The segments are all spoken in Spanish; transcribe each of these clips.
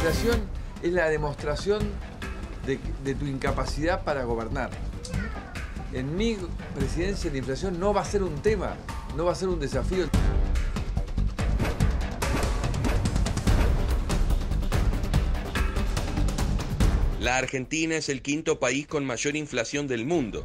inflación es la demostración de tu incapacidad para gobernar. En mi presidencia la inflación no va a ser un tema, no va a ser un desafío. La Argentina es el quinto país con mayor inflación del mundo.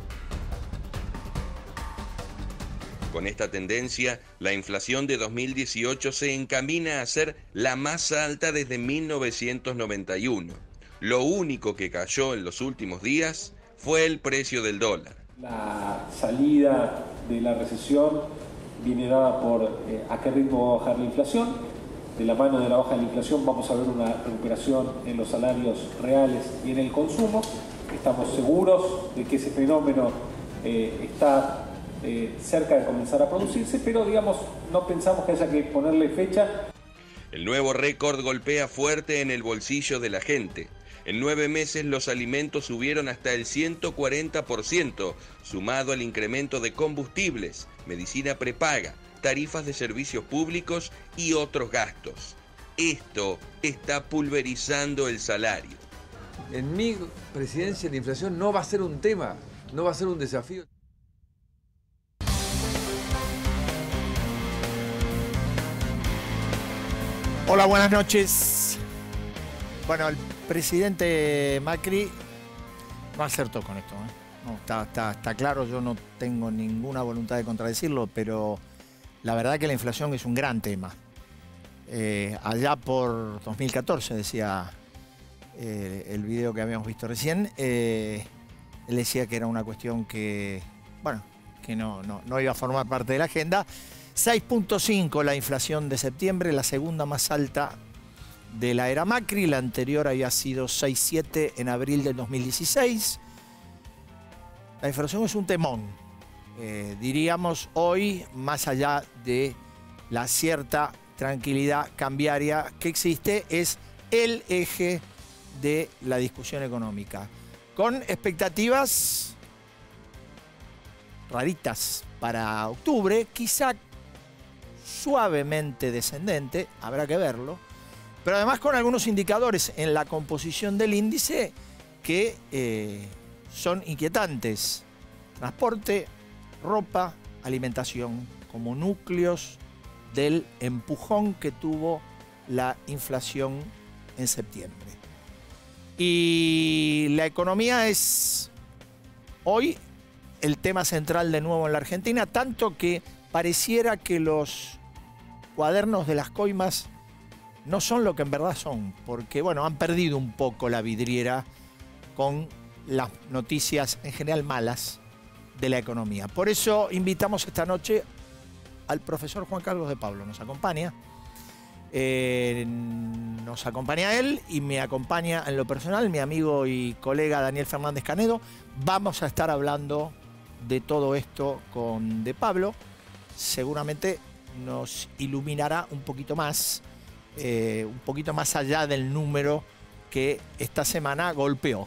Con esta tendencia, la inflación de 2018 se encamina a ser la más alta desde 1991. Lo único que cayó en los últimos días fue el precio del dólar. La salida de la recesión viene dada por a qué ritmo va a bajar la inflación. De la mano de la baja de la inflación vamos a ver una recuperación en los salarios reales y en el consumo. Estamos seguros de que ese fenómeno está cerca de comenzar a producirse, pero digamos, no pensamos que haya que ponerle fecha. El nuevo récord golpea fuerte en el bolsillo de la gente. En 9 meses los alimentos subieron hasta el 140%, sumado al incremento de combustibles, medicina prepaga, tarifas de servicios públicos y otros gastos. Esto está pulverizando el salario. En mi presidencia la inflación no va a ser un tema, no va a ser un desafío. Hola, buenas noches. Bueno, el presidente Macri no acertó con esto, ¿eh? No, está claro, yo no tengo ninguna voluntad de contradecirlo, pero la verdad que la inflación es un gran tema. Allá por 2014, decía el video que habíamos visto recién, él decía que era una cuestión que, bueno, que no iba a formar parte de la agenda. 6.5 la inflación de septiembre, la segunda más alta de la era Macri. La anterior había sido 6,7 en abril del 2016. La inflación es un temón, diríamos hoy, más allá de la cierta tranquilidad cambiaria que existe, es el eje de la discusión económica, con expectativas raritas para octubre, quizá suavemente descendente, habrá que verlo, pero además con algunos indicadores en la composición del índice que son inquietantes. Transporte, ropa, alimentación, como núcleos del empujón que tuvo la inflación en septiembre. Y la economía es hoy el tema central de nuevo en la Argentina, tanto que pareciera que los cuadernos de las coimas no son lo que en verdad son, porque bueno, han perdido un poco la vidriera con las noticias en general malas de la economía. Por eso invitamos esta noche al profesor Juan Carlos de Pablo. Nos acompaña él y me acompaña en lo personal mi amigo y colega Daniel Fernández Canedo. Vamos a estar hablando de todo esto con De Pablo. Seguramente nos iluminará un poquito más allá del número que esta semana golpeó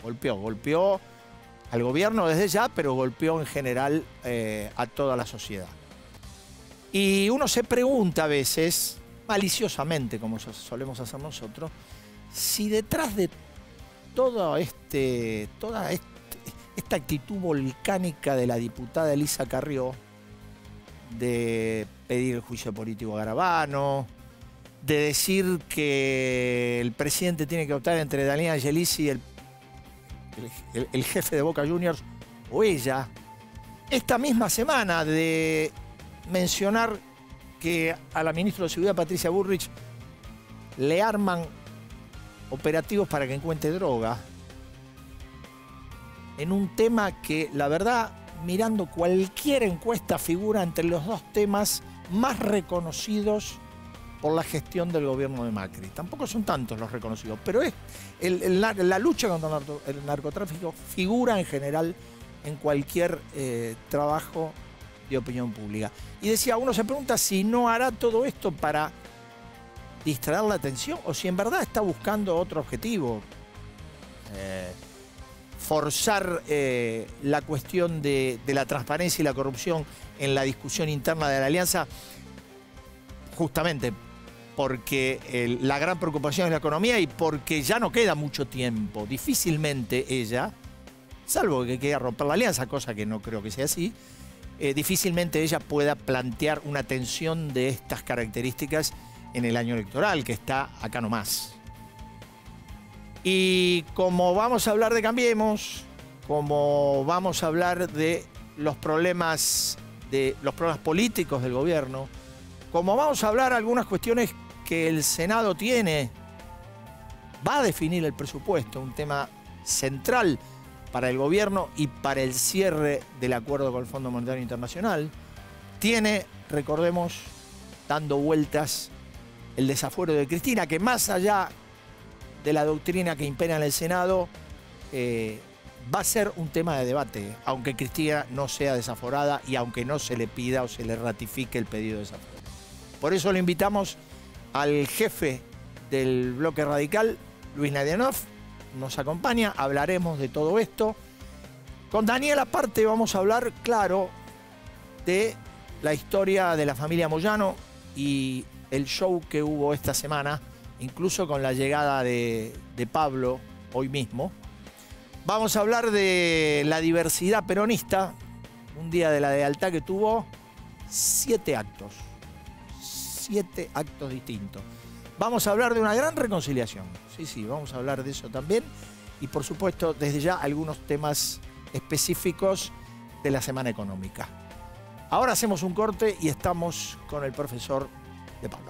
al gobierno desde ya, pero golpeó en general a toda la sociedad. Y uno se pregunta a veces, maliciosamente, como solemos hacer nosotros, si detrás de toda esta actitud volcánica de la diputada Elisa Carrió, de pedir el juicio político a Garabano, de decir que el presidente tiene que optar entre Daniel Angelici, el jefe de Boca Juniors, o ella, esta misma semana de mencionar que a la ministra de Seguridad, Patricia Bullrich, le arman operativos para que encuentre droga, en un tema que, la verdad, mirando cualquier encuesta, figura entre los dos temas más reconocidos por la gestión del gobierno de Macri. Tampoco son tantos los reconocidos, pero la lucha contra el narcotráfico figura en general en cualquier trabajo de opinión pública. Y decía, uno se pregunta si no hará todo esto para distraer la atención o si en verdad está buscando otro objetivo. Forzar la cuestión de la transparencia y la corrupción en la discusión interna de la alianza, justamente porque la gran preocupación es la economía y porque ya no queda mucho tiempo. Difícilmente ella, salvo que quiera romper la alianza, cosa que no creo que sea así, difícilmente ella pueda plantear una tensión de estas características en el año electoral, que está acá nomás. Y como vamos a hablar de Cambiemos, como vamos a hablar de los problemas políticos del gobierno, como vamos a hablar algunas cuestiones que el Senado tiene, va a definir el presupuesto, un tema central para el gobierno y para el cierre del acuerdo con el Fondo Monetario Internacional, tiene, recordemos, dando vueltas el desafuero de Cristina, que más allá de la doctrina que impera en el Senado, va a ser un tema de debate, aunque Cristina no sea desaforada y aunque no se le pida o se le ratifique el pedido de desafuero. Por eso le invitamos al jefe del bloque radical, Luis Nadianov, nos acompaña, hablaremos de todo esto. Con Daniel aparte vamos a hablar, claro, de la historia de la familia Moyano y el show que hubo esta semana, incluso con la llegada de Pablo hoy mismo. Vamos a hablar de la diversidad peronista, un día de la lealtad que tuvo 7 actos. 7 actos distintos. Vamos a hablar de una gran reconciliación. Sí, vamos a hablar de eso también. Y por supuesto, desde ya, algunos temas específicos de la semana económica. Ahora hacemos un corte y estamos con el profesor de Pablo.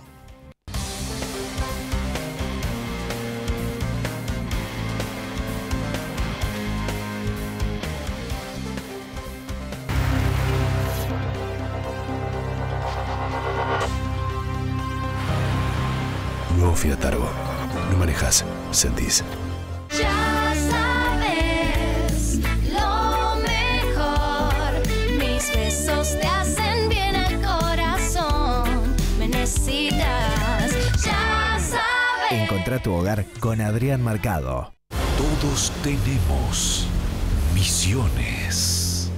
Nuevo Fiat Argo. No manejas, sentís. Ya sabes lo mejor. Mis besos te hacen bien al corazón. Me necesitas, ya sabes. Encontrá tu hogar con Adrián Marcado. Todos tenemos misiones.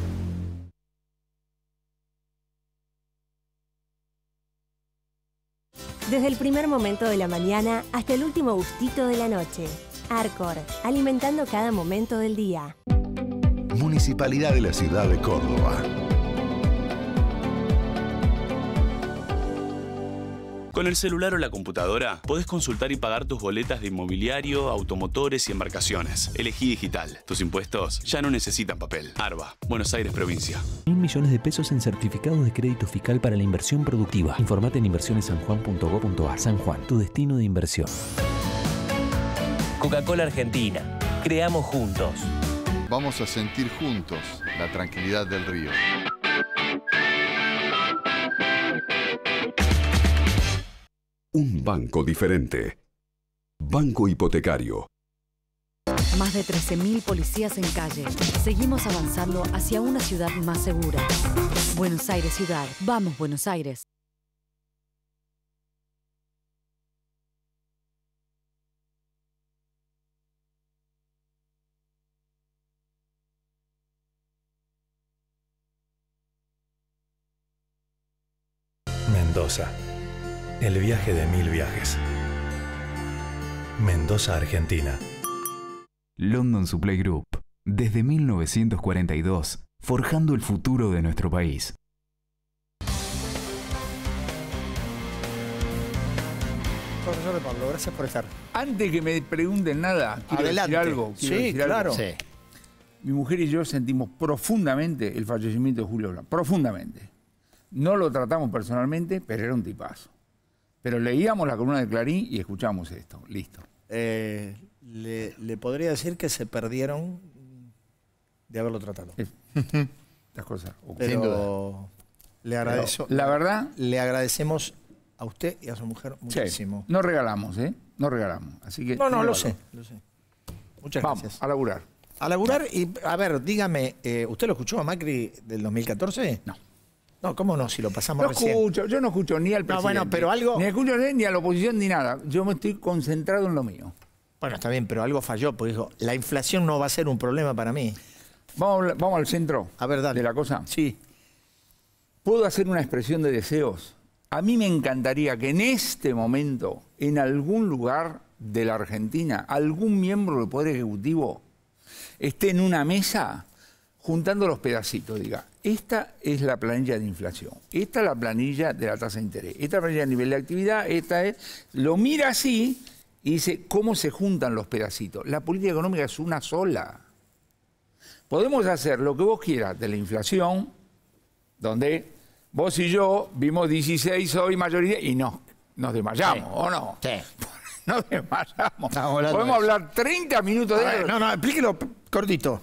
Desde el primer momento de la mañana hasta el último gustito de la noche. Arcor, alimentando cada momento del día. Municipalidad de la Ciudad de Córdoba. Con el celular o la computadora, podés consultar y pagar tus boletas de inmobiliario, automotores y embarcaciones. Elegí digital. Tus impuestos ya no necesitan papel. ARBA, Buenos Aires, provincia. 1.000 millones de pesos en certificados de crédito fiscal para la inversión productiva. Informate en inversionessanjuan.gov.ar. San Juan, tu destino de inversión. Coca-Cola Argentina. Creamos juntos. Vamos a sentir juntos la tranquilidad del río. Un banco diferente. Banco Hipotecario. Más de 13.000 policías en calle. Seguimos avanzando hacia una ciudad más segura. Buenos Aires Ciudad. Vamos, Buenos Aires. Mendoza. El viaje de 1000 viajes. Mendoza, Argentina. London Supply Group. Desde 1942, forjando el futuro de nuestro país. Profesor de Pablo, gracias por estar. Antes que me pregunten nada, quiero Adelante. decir algo. Sí, claro. Sí. Mi mujer y yo sentimos profundamente el fallecimiento de Julio Blanco. Profundamente. No lo tratamos personalmente, pero era un tipazo. Pero leíamos la columna de Clarín y escuchamos esto. Listo. Le podría decir que se perdieron de haberlo tratado. Las cosas. Pero le agradezco. La verdad. Le agradecemos a usted y a su mujer muchísimo. Sí, no regalamos, ¿eh? No regalamos. Así que. No, lo sé. Muchas Vamos, gracias. A laburar. A laburar y, a ver, dígame, ¿usted lo escuchó a Macri del 2014? No. No, ¿cómo no? Si lo pasamos recién. Yo no escucho ni al presidente. No, bueno, pero algo. Ni escucho ni a la oposición ni nada. Yo me estoy concentrado en lo mío. Bueno, está bien, pero algo falló, porque dijo, la inflación no va a ser un problema para mí. Vamos al centro. A ver, dale. De la cosa. Sí. ¿Puedo hacer una expresión de deseos A mí me encantaría que en este momento, en algún lugar de la Argentina, algún miembro del Poder Ejecutivo esté en una mesa juntando los pedacitos, diga, esta es la planilla de inflación, esta es la planilla de la tasa de interés, esta es la planilla de nivel de actividad, esta es... Lo mira así y dice, ¿cómo se juntan los pedacitos? La política económica es una sola. Podemos hacer lo que vos quieras de la inflación, donde vos y yo vimos 16 hoy mayoría y nos desmayamos, sí. ¿O no? Sí. Nos desmayamos. Podemos hablar 30 minutos de eso. No, explíquelo cortito.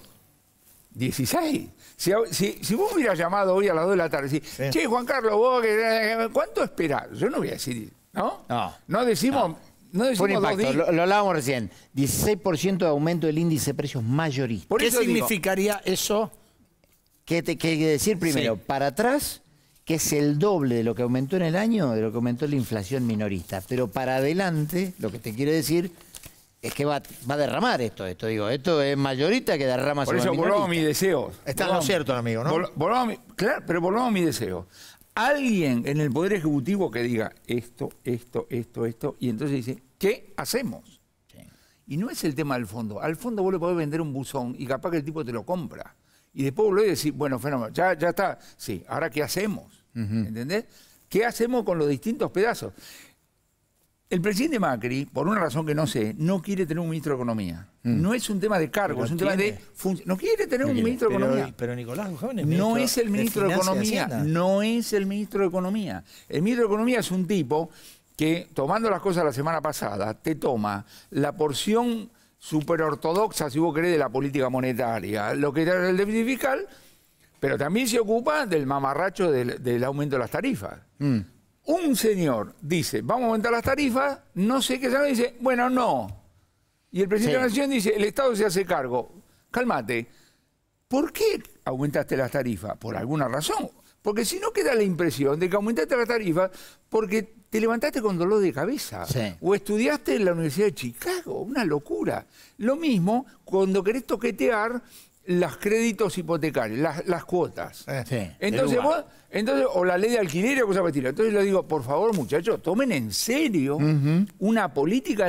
16. Si vos hubieras llamado hoy a las 2 de la tarde y decís, sí. Che, Juan Carlos, vos, ¿cuánto esperás? Yo no voy a decir, ¿no? No decimos... No fue un impacto, lo hablábamos recién. 16% de aumento del índice de precios mayorista. ¿Qué significaría eso? ¿Qué hay que decir primero? Sí. Para atrás, que es el doble de lo que aumentó en el año, de lo que aumentó la inflación minorista. Pero para adelante, lo que te quiere decir es que va a derramar esto. Digo, esto es mayorista que derrama sobre minorista. Por eso volvamos a mi deseo. Está en lo cierto, amigo, ¿no? Claro, pero volvamos a mi deseo. Alguien en el Poder Ejecutivo que diga esto, y entonces dice, ¿qué hacemos? Sí. Y no es el tema del fondo. Al fondo vos le podés vender un buzón y capaz que el tipo te lo compra. Y después vos le decís, bueno, fenómeno, ya está. Sí, ¿ahora qué hacemos? ¿Entendés? ¿Qué hacemos con los distintos pedazos? El presidente Macri, por una razón que no sé, no quiere tener un ministro de Economía. No es un tema de cargo, es un tema de función. No quiere tener un ministro de Economía. Pero Nicolás Jóvenes no es el ministro de Economía. No es el ministro de Economía. El ministro de Economía es un tipo que, tomando las cosas la semana pasada, te toma la porción superortodoxa, si vos querés, de la política monetaria, lo que era el déficit fiscal, pero también se ocupa del mamarracho del aumento de las tarifas. Un señor dice, vamos a aumentar las tarifas, no sé qué sabe, dice, bueno, no. Y el presidente de la Nación dice, el Estado se hace cargo. Cálmate. ¿Por qué aumentaste las tarifas? Por alguna razón. Porque si no queda la impresión de que aumentaste las tarifas porque te levantaste con dolor de cabeza. Sí. O estudiaste en la Universidad de Chicago. Una locura. Lo mismo cuando querés toquetear los créditos hipotecarios, las cuotas. Sí, entonces o la ley de alquiler o cosas por el estilo. Entonces le digo, por favor, muchachos, tomen en serio una política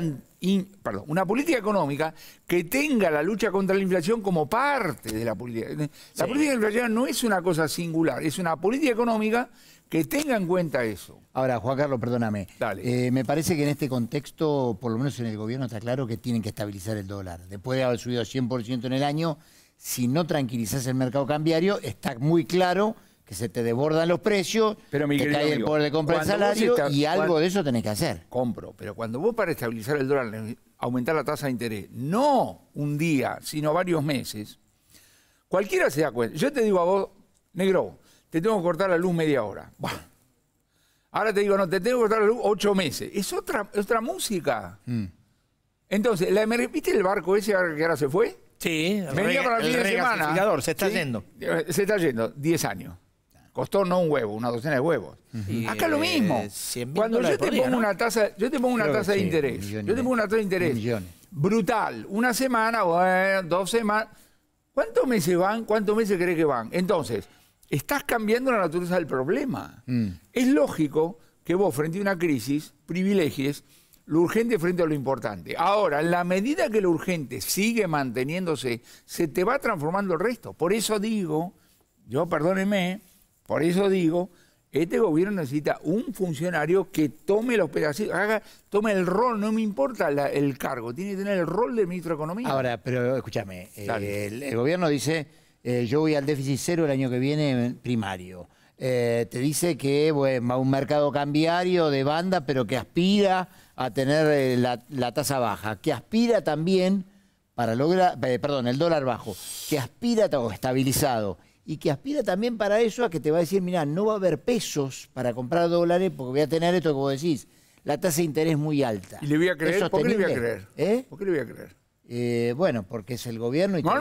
económica que tenga la lucha contra la inflación como parte de la política. La política de inflación no es una cosa singular, es una política económica que tenga en cuenta eso. Ahora, Juan Carlos, perdóname. Dale. Me parece que en este contexto, por lo menos en el gobierno, está claro que tienen que estabilizar el dólar. Después de haber subido 100% en el año, si no tranquilizás el mercado cambiario, está muy claro que se te desbordan los precios, pero te cae el poder de compra del salario y algo de eso tenés que hacer. Compro, pero cuando vos para estabilizar el dólar, aumentar la tasa de interés, no un día, sino varios meses, cualquiera se da cuenta. Yo te digo a vos, negro, te tengo que cortar la luz media hora. Bueno, ahora te digo, no, te tengo que cortar la luz 8 meses. Es otra música. Entonces, ¿viste el barco ese que ahora se fue? Sí, venía para el fin de semana. Se está yendo. Se está yendo, 10 años. Costó no un huevo, una docena de huevos. Acá lo mismo. Cuando yo te pongo una tasa, de interés, brutal, una semana, bueno, 2 semanas. ¿Cuántos meses van? ¿Cuántos meses crees que van? Entonces, estás cambiando la naturaleza del problema. Es lógico que vos, frente a una crisis, privilegies lo urgente frente a lo importante. Ahora, en la medida que lo urgente sigue manteniéndose, se te va transformando el resto. Por eso digo, este gobierno necesita un funcionario que tome los pedacitos, tome el rol, no me importa el cargo, tiene que tener el rol del ministro de Economía. Ahora, pero escúchame, el gobierno dice, yo voy al déficit cero el año que viene primario. Te dice que va a un mercado cambiario de banda, pero que aspira a tener la tasa baja, que aspira también para lograr, el dólar bajo, que aspira o estabilizado, y que aspira también para eso a que te va a decir, mirá, no va a haber pesos para comprar dólares porque voy a tener esto que vos decís, la tasa de interés muy alta. ¿Y le voy a creer? ¿Por qué le voy a creer? ¿Por qué le voy a creer? Bueno, porque es el gobierno y No,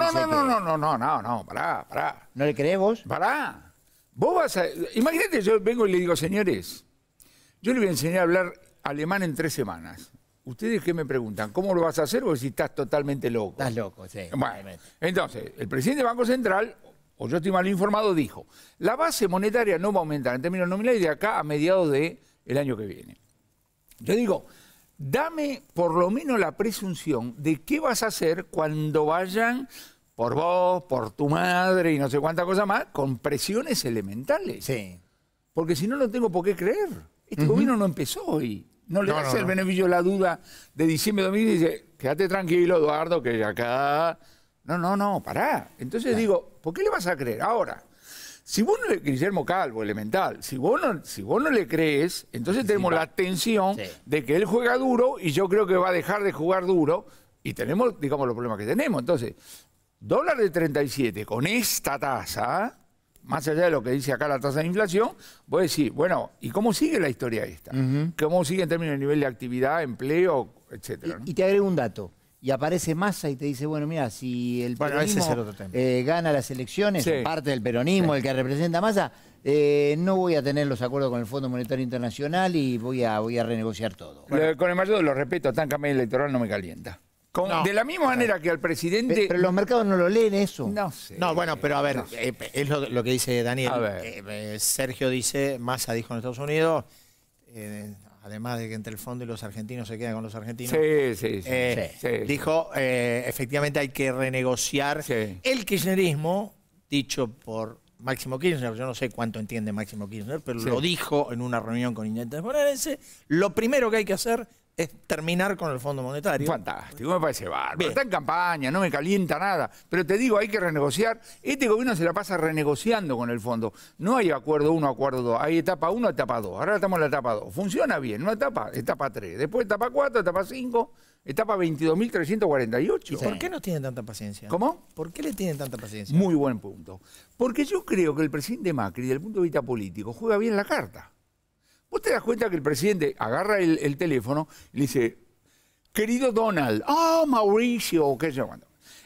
pará. ¿No le creés vos? Pará. Vos vas a... Imagínate, yo vengo y le digo, señores, yo le voy a enseñar a hablar alemán en 3 semanas. ¿Ustedes qué me preguntan? ¿Cómo lo vas a hacer? O si estás totalmente loco. Estás loco, sí. Bueno, entonces, el presidente del Banco Central, o yo estoy mal informado, dijo, la base monetaria no va a aumentar en términos nominales de acá a mediados de el año que viene. Yo digo, dame por lo menos la presunción de qué vas a hacer cuando vayan por vos, por tu madre y no sé cuánta cosa más, con presiones elementales. Sí. Porque si no, no tengo por qué creer. Este gobierno no empezó hoy. No le das el beneficio de la duda de diciembre de 2000 y dice, quédate tranquilo, Eduardo, que acá... No, pará. Entonces digo, ¿por qué le vas a creer? Ahora, si vos no le... Guillermo Calvo, elemental, si vos no le crees, entonces tenemos la tensión de que él juega duro y yo creo que va a dejar de jugar duro y tenemos, digamos, los problemas que tenemos. Entonces, dólar de 37 con esta tasa... Más allá de lo que dice acá la tasa de inflación, voy a decir, bueno, ¿y cómo sigue la historia esta? ¿Cómo sigue en términos de nivel de actividad, empleo, etcétera? Y te agrego un dato. Y aparece Massa y te dice, bueno, mira, si el peronismo gana las elecciones, parte del peronismo, el que representa a Massa, no voy a tener los acuerdos con el Fondo Monetario Internacional y voy a renegociar todo. Bueno. Con el mayor de los respetos, tan campaña electoral no me calienta. De la misma manera que al presidente... Pero los mercados no lo leen eso. No sé. No, bueno, pero a ver, es lo que dice Daniel. Sergio dice, Massa dijo en Estados Unidos, además de que entre el fondo y los argentinos se quedan con los argentinos. Dijo, efectivamente hay que renegociar el kirchnerismo, dicho por Máximo Kirchner. Yo no sé cuánto entiende Máximo Kirchner, pero lo dijo en una reunión con Intendentes bonaerenses. Lo primero que hay que hacer es terminar con el Fondo Monetario. Fantástico, me parece bárbaro. Está en campaña, no me calienta nada. Pero te digo, hay que renegociar. Este gobierno se la pasa renegociando con el fondo. No hay acuerdo 1, acuerdo 2. Hay etapa 1, etapa 2. Ahora estamos en la etapa 2. Funciona bien. Una etapa, etapa 3. Después etapa 4, etapa 5, etapa 22.348. ¿Por qué no tienen tanta paciencia? ¿Cómo? ¿Por qué le tienen tanta paciencia? Muy buen punto. Porque yo creo que el presidente Macri, desde el punto de vista político, juega bien la carta. Vos te das cuenta que el presidente agarra el teléfono y le dice, querido Donald, Mauricio, qué sé yo.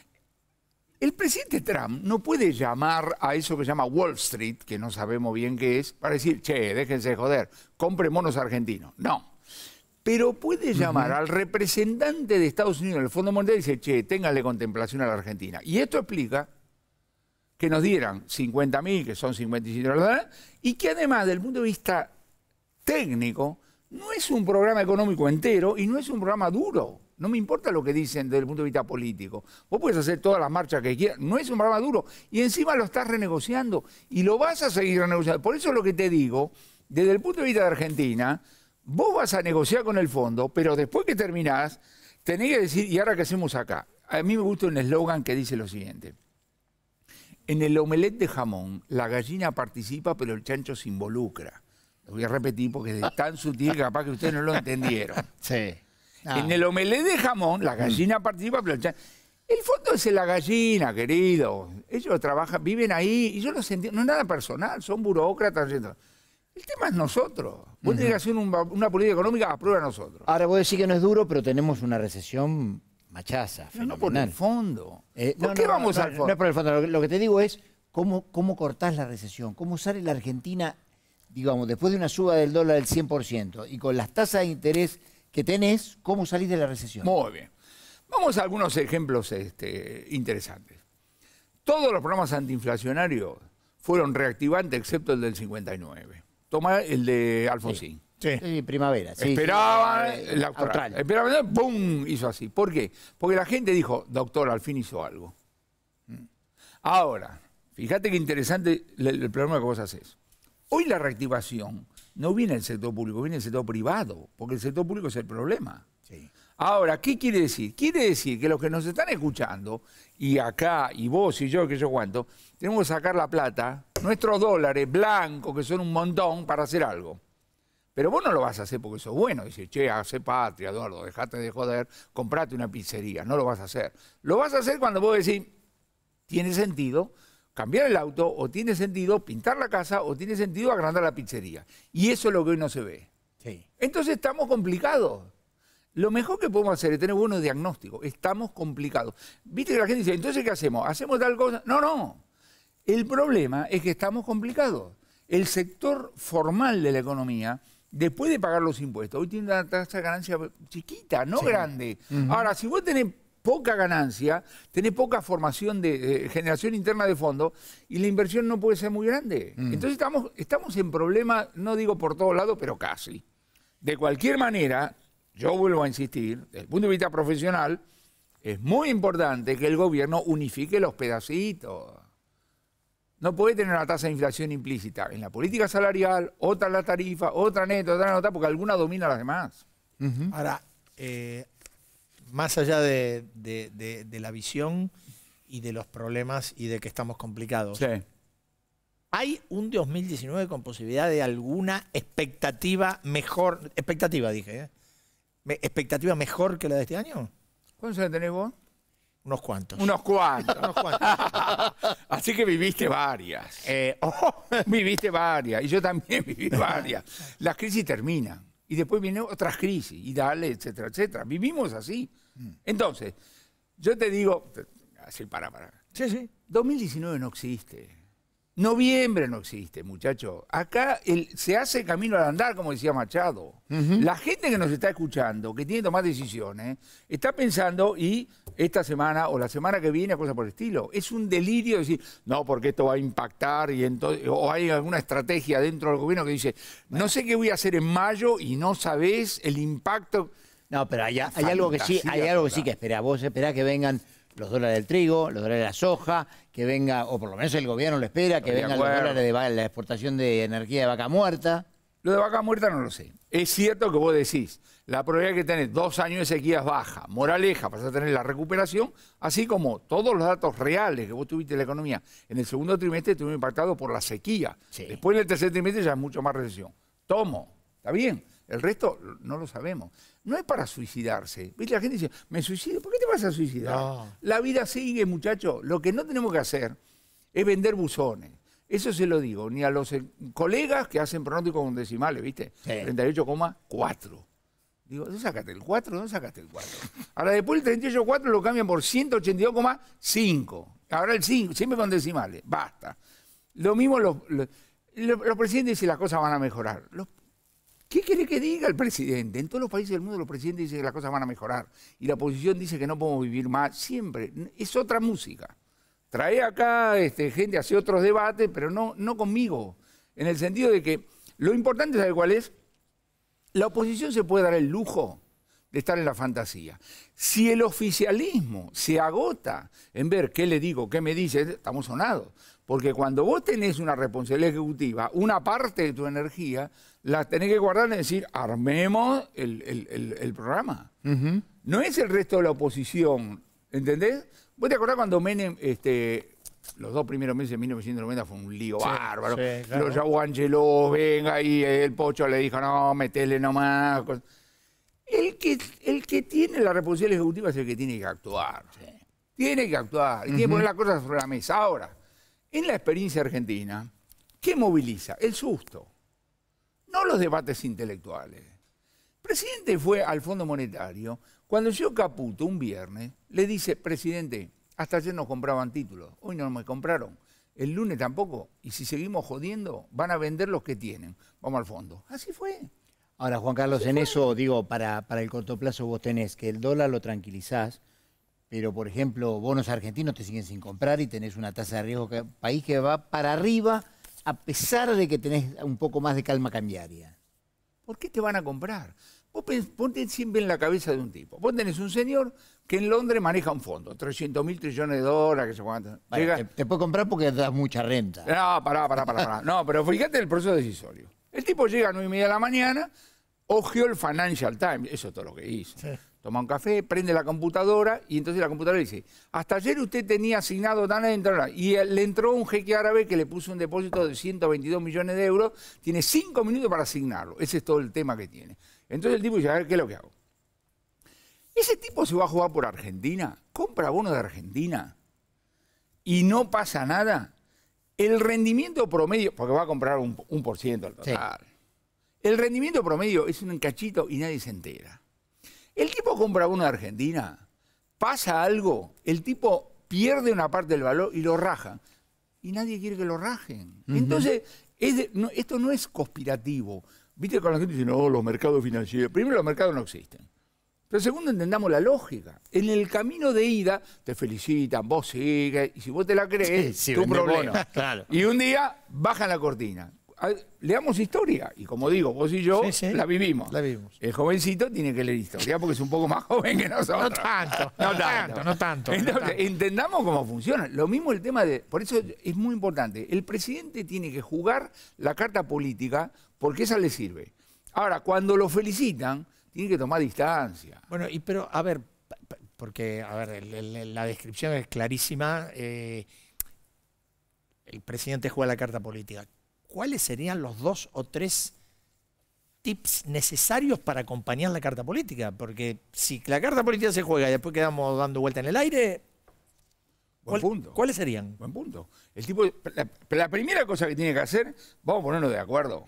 El presidente Trump no puede llamar a eso que se llama Wall Street, que no sabemos bien qué es, para decir, che, déjense de joder, compre monos argentinos. No. Pero puede llamar al representante de Estados Unidos en el Fondo Monetario y dice, che, ténganle contemplación a la Argentina. Y esto explica que nos dieran 50.000, que son 57 dólares, y que además, desde el punto de vista técnico, no es un programa económico entero y no es un programa duro. No me importa lo que dicen desde el punto de vista político. Vos puedes hacer todas las marchas que quieras, no es un programa duro. Y encima lo estás renegociando y lo vas a seguir renegociando. Por eso es lo que te digo, desde el punto de vista de Argentina, vos vas a negociar con el fondo, pero después que terminás, tenés que decir, ¿y ahora qué hacemos acá? A mí me gusta un eslogan que dice lo siguiente. En el omelette de jamón, la gallina participa, pero el chancho se involucra. Lo voy a repetir porque es tan sutil que capaz que ustedes no lo entendieron. En el omelette de jamón, la gallina participa, pero el chancho... El fondo es la gallina, querido. Ellos trabajan, viven ahí, y yo los entiendo. No es nada personal, son burócratas. El tema es nosotros. Vos tenés que hacer una política económica a prueba de nosotros. Ahora vos decís que no es duro, pero tenemos una recesión machaza. No por el fondo. ¿Por qué vamos al fondo? No es por el fondo. Lo que te digo es cómo cortás la recesión. Cómo sale la Argentina, digamos, después de una suba del dólar del 100% y con las tasas de interés que tenés, ¿cómo salís de la recesión? Muy bien. Vamos a algunos ejemplos interesantes. Todos los programas antiinflacionarios fueron reactivantes excepto el del 59. Toma el de Alfonsín. Sí, primavera. Esperaban la austral. Esperaban, ¡pum! Hizo así. ¿Por qué? Porque la gente dijo, doctor, al fin hizo algo. Ahora, fíjate qué interesante el problema que vos haces. Hoy la reactivación no viene del sector público, viene del sector privado, porque el sector público es el problema. Ahora, ¿qué quiere decir? Quiere decir que los que nos están escuchando, y acá, y vos, y yo, que yo cuánto, tenemos que sacar la plata, nuestros dólares blancos, que son un montón, para hacer algo. Pero vos no lo vas a hacer porque sos bueno. Dices, che, hace patria, Eduardo, dejate de joder, comprate una pizzería. No lo vas a hacer. Lo vas a hacer cuando vos decís, tiene sentido cambiar el auto, o tiene sentido pintar la casa, o tiene sentido agrandar la pizzería. Y eso es lo que hoy no se ve. Entonces estamos complicados. Lo mejor que podemos hacer es tener buenos diagnósticos. Estamos complicados. Viste que la gente dice, entonces, ¿qué hacemos? ¿Hacemos tal cosa? No. El problema es que estamos complicados. El sector formal de la economía, después de pagar los impuestos, hoy tiene una tasa de ganancia chiquita, no grande. Ahora, si vos tenés poca ganancia, tenés poca formación de generación interna de fondos y la inversión no puede ser muy grande. Entonces estamos en problemas, no digo por todos lados, pero casi. De cualquier manera, yo vuelvo a insistir, desde el punto de vista profesional, es muy importante que el gobierno unifique los pedacitos. No puede tener una tasa de inflación implícita en la política salarial, otra en la tarifa, otra neta, otra nota, porque alguna domina a las demás. Ahora, más allá de la visión y de los problemas y de que estamos complicados, sí. ¿Hay un 2019 con posibilidad de alguna expectativa mejor? Expectativa, dije, ¿expectativa mejor que la de este año? ¿Cuántos años tenés vos? Unos cuantos. Unos cuantos. Así que viviste varias. Viviste varias. Y yo también viví varias. Las crisis terminan. Y después vienen otras crisis. Y dale, etcétera, etcétera. Vivimos así. Entonces, yo te digo... Así, para. Sí. 2019 no existe. Noviembre no existe, muchachos. Acá se hace camino al andar, como decía Machado. La gente que nos está escuchando, que tiene que tomar decisiones, está pensando y esta semana o la semana que viene, cosas por el estilo. Es un delirio decir, no, porque esto va a impactar y entonces, o hay alguna estrategia dentro del gobierno que dice, no sé qué voy a hacer en mayo y no sabés el impacto. No, pero hay algo que sí, que espera. Vos esperá que vengan los dólares del trigo, los dólares de la soja, que venga, o por lo menos el gobierno lo espera, que vengan los dólares de la exportación de energía de vaca muerta. Lo de vaca muerta no lo sé. Es cierto que vos decís, la probabilidad que tenés 2 años de sequía es baja. Moraleja, vas a tener la recuperación, así como todos los datos reales que vos tuviste en la economía en el segundo trimestre estuvieron impactados por la sequía. Sí. Después en el tercer trimestre ya es mucho más recesión. Tomo, está bien. El resto no lo sabemos. No es para suicidarse. ¿Viste? La gente dice, me suicido. ¿Por qué te vas a suicidar? No. La vida sigue, muchachos. Lo que no tenemos que hacer es vender buzones. Eso se lo digo, ni a los colegas que hacen pronósticos con decimales, ¿viste? Sí. 38,4. Digo, ¿dónde sacaste el 4? ¿Dónde sacaste el 4? Ahora después el 38,4 lo cambian por 182,5. Ahora el 5, siempre con decimales. Basta. Lo mismo los presidentes dicen las cosas van a mejorar. ¿Qué quiere que diga el presidente? En todos los países del mundo los presidentes dicen que las cosas van a mejorar. Y la oposición dice que no podemos vivir más. Siempre. Es otra música. Trae acá gente, hace otros debates, pero no conmigo. En el sentido de que lo importante, ¿sabe cuál es? La oposición se puede dar el lujo de estar en la fantasía. Si el oficialismo se agota en ver qué le digo, qué me dice, estamos sonados. Porque cuando vos tenés una responsabilidad ejecutiva, una parte de tu energía la tenés que guardar y decir, armemos el programa. No es el resto de la oposición, ¿entendés? ¿Vos te acordás cuando Menem, los 2 primeros meses de 1990 fue un lío bárbaro? Sí, claro. Los Yaguangeló, venga, y el Pocho le dijo, no, metele nomás. El que tiene la responsabilidad ejecutiva es el que tiene que actuar. Sí. Tiene que actuar, y tiene que poner las cosas sobre la mesa. Ahora, en la experiencia argentina, ¿qué moviliza? El susto, no los debates intelectuales. El presidente fue al Fondo Monetario, cuando llegó Caputo un viernes, le dice, presidente, hasta ayer nos compraban títulos, hoy no me compraron, el lunes tampoco, y si seguimos jodiendo, van a vender los que tienen. Vamos al fondo. Así fue. Ahora, Juan Carlos, en eso, digo, para el corto plazo vos tenés que el dólar lo tranquilizás, pero, por ejemplo, bonos argentinos te siguen sin comprar y tenés una tasa de riesgo, país que va para arriba a pesar de que tenés un poco más de calma cambiaria. ¿Por qué te van a comprar? Vos ponte siempre en la cabeza de un tipo. Vos tenés un señor que en Londres maneja un fondo, 300.000 trillones de dólares, que se cuánto. Vale, te puede comprar porque das mucha renta. No, pará. No, pero fíjate el proceso decisorio. El tipo llega a 9:30 de la mañana, ojeó el Financial Times, eso es todo lo que hizo. Sí. Toma un café, prende la computadora y entonces la computadora dice, hasta ayer usted tenía asignado tan adentro y le entró un jeque árabe que le puso un depósito de 122 millones de euros, tiene 5 minutos para asignarlo. Ese es todo el tema que tiene. Entonces el tipo dice, a ver, ¿qué es lo que hago? Ese tipo se va a jugar por Argentina, compra bonos de Argentina y no pasa nada. El rendimiento promedio, porque va a comprar un por ciento al total, sí. El rendimiento promedio es un cachito y nadie se entera. El tipo compra bonos de Argentina, pasa algo, el tipo pierde una parte del valor y lo raja. Y nadie quiere que lo rajen. Entonces, esto no es conspirativo. ¿Viste cuando la gente dice, no, los mercados financieros? Primero, los mercados no existen. Pero segundo, entendamos la lógica. En el camino de ida te felicitan, vos sigues, y si vos te la crees, Sí, tu vende problema. bono, claro. Y un día bajan la cortina. Leamos historia. Y como digo, vos y yo la vivimos. La vimos. El jovencito tiene que leer historia porque es un poco más joven que nosotros. No tanto. Entonces, entendamos cómo funciona. Lo mismo el tema de... Por eso es muy importante. El presidente tiene que jugar la carta política porque esa le sirve. Ahora, cuando lo felicitan, tiene que tomar distancia. Bueno, pero a ver, porque a ver, la descripción es clarísima. El presidente juega la carta política. ¿Cuáles serían los 2 o 3 tips necesarios para acompañar la carta política? Porque si la carta política se juega y después quedamos dando vuelta en el aire, Buen punto. ¿cuáles serían? Buen punto. El tipo, la primera cosa que tiene que hacer, vamos a ponernos de acuerdo.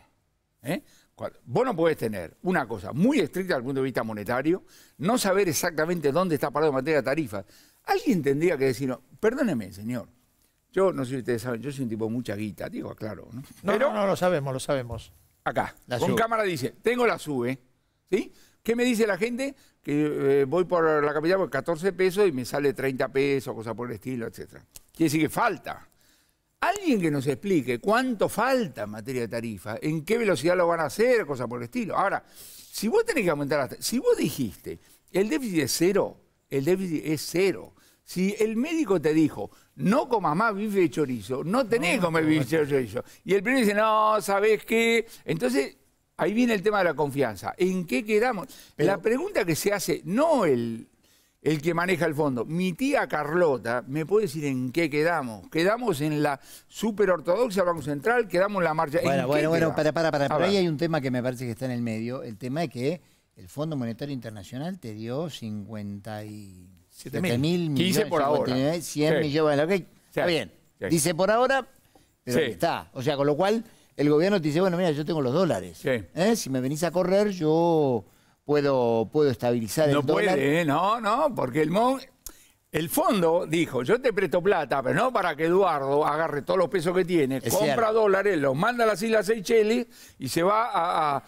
Vos no podés tener una cosa muy estricta desde el punto de vista monetario, no saber exactamente dónde está parado en materia de tarifas. Alguien tendría que decir, no, perdóneme, señor. Yo no sé si ustedes saben, yo soy un tipo de mucha guita, digo, claro. ¿No? Pero, no, lo sabemos. Acá, La con SUBE. cámara dice, tengo la SUBE, ¿sí? ¿Qué me dice la gente? Que voy por la capital por 14 pesos y me sale 30 pesos, cosas por el estilo, etc. Quiere decir que falta. Alguien que nos explique cuánto falta en materia de tarifa, en qué velocidad lo van a hacer, cosas por el estilo. Ahora, si vos tenés que aumentar, si vos dijiste, el déficit es cero, el déficit es cero. Si el médico te dijo, no comas más bife de chorizo, no tenés que comer bife de chorizo. Y el primero dice, no, ¿sabés qué? Entonces, ahí viene el tema de la confianza. ¿En qué quedamos? Pero la pregunta que se hace, no el que maneja el fondo. Mi tía Carlota me puede decir en qué quedamos. Quedamos en la superortodoxia Banco Central, quedamos en la marcha. Bueno, para. Pero ahí hay un tema que me parece que está en el medio. El tema es que el Fondo Monetario Internacional te dio 57.000 millones. 15 por ahora. 100 millones. Bueno, okay, está bien. Sí. Dice por ahora, pero Sí. está. O sea, con lo cual el gobierno te dice, bueno, mira, yo tengo los dólares. Sí. Si me venís a correr, yo puedo estabilizar el No dólar. puede, no, porque el fondo dijo, yo te presto plata, pero no para que Eduardo agarre todos los pesos que tiene, Es compra cierto. dólares, los manda a las Islas Seychelles y se va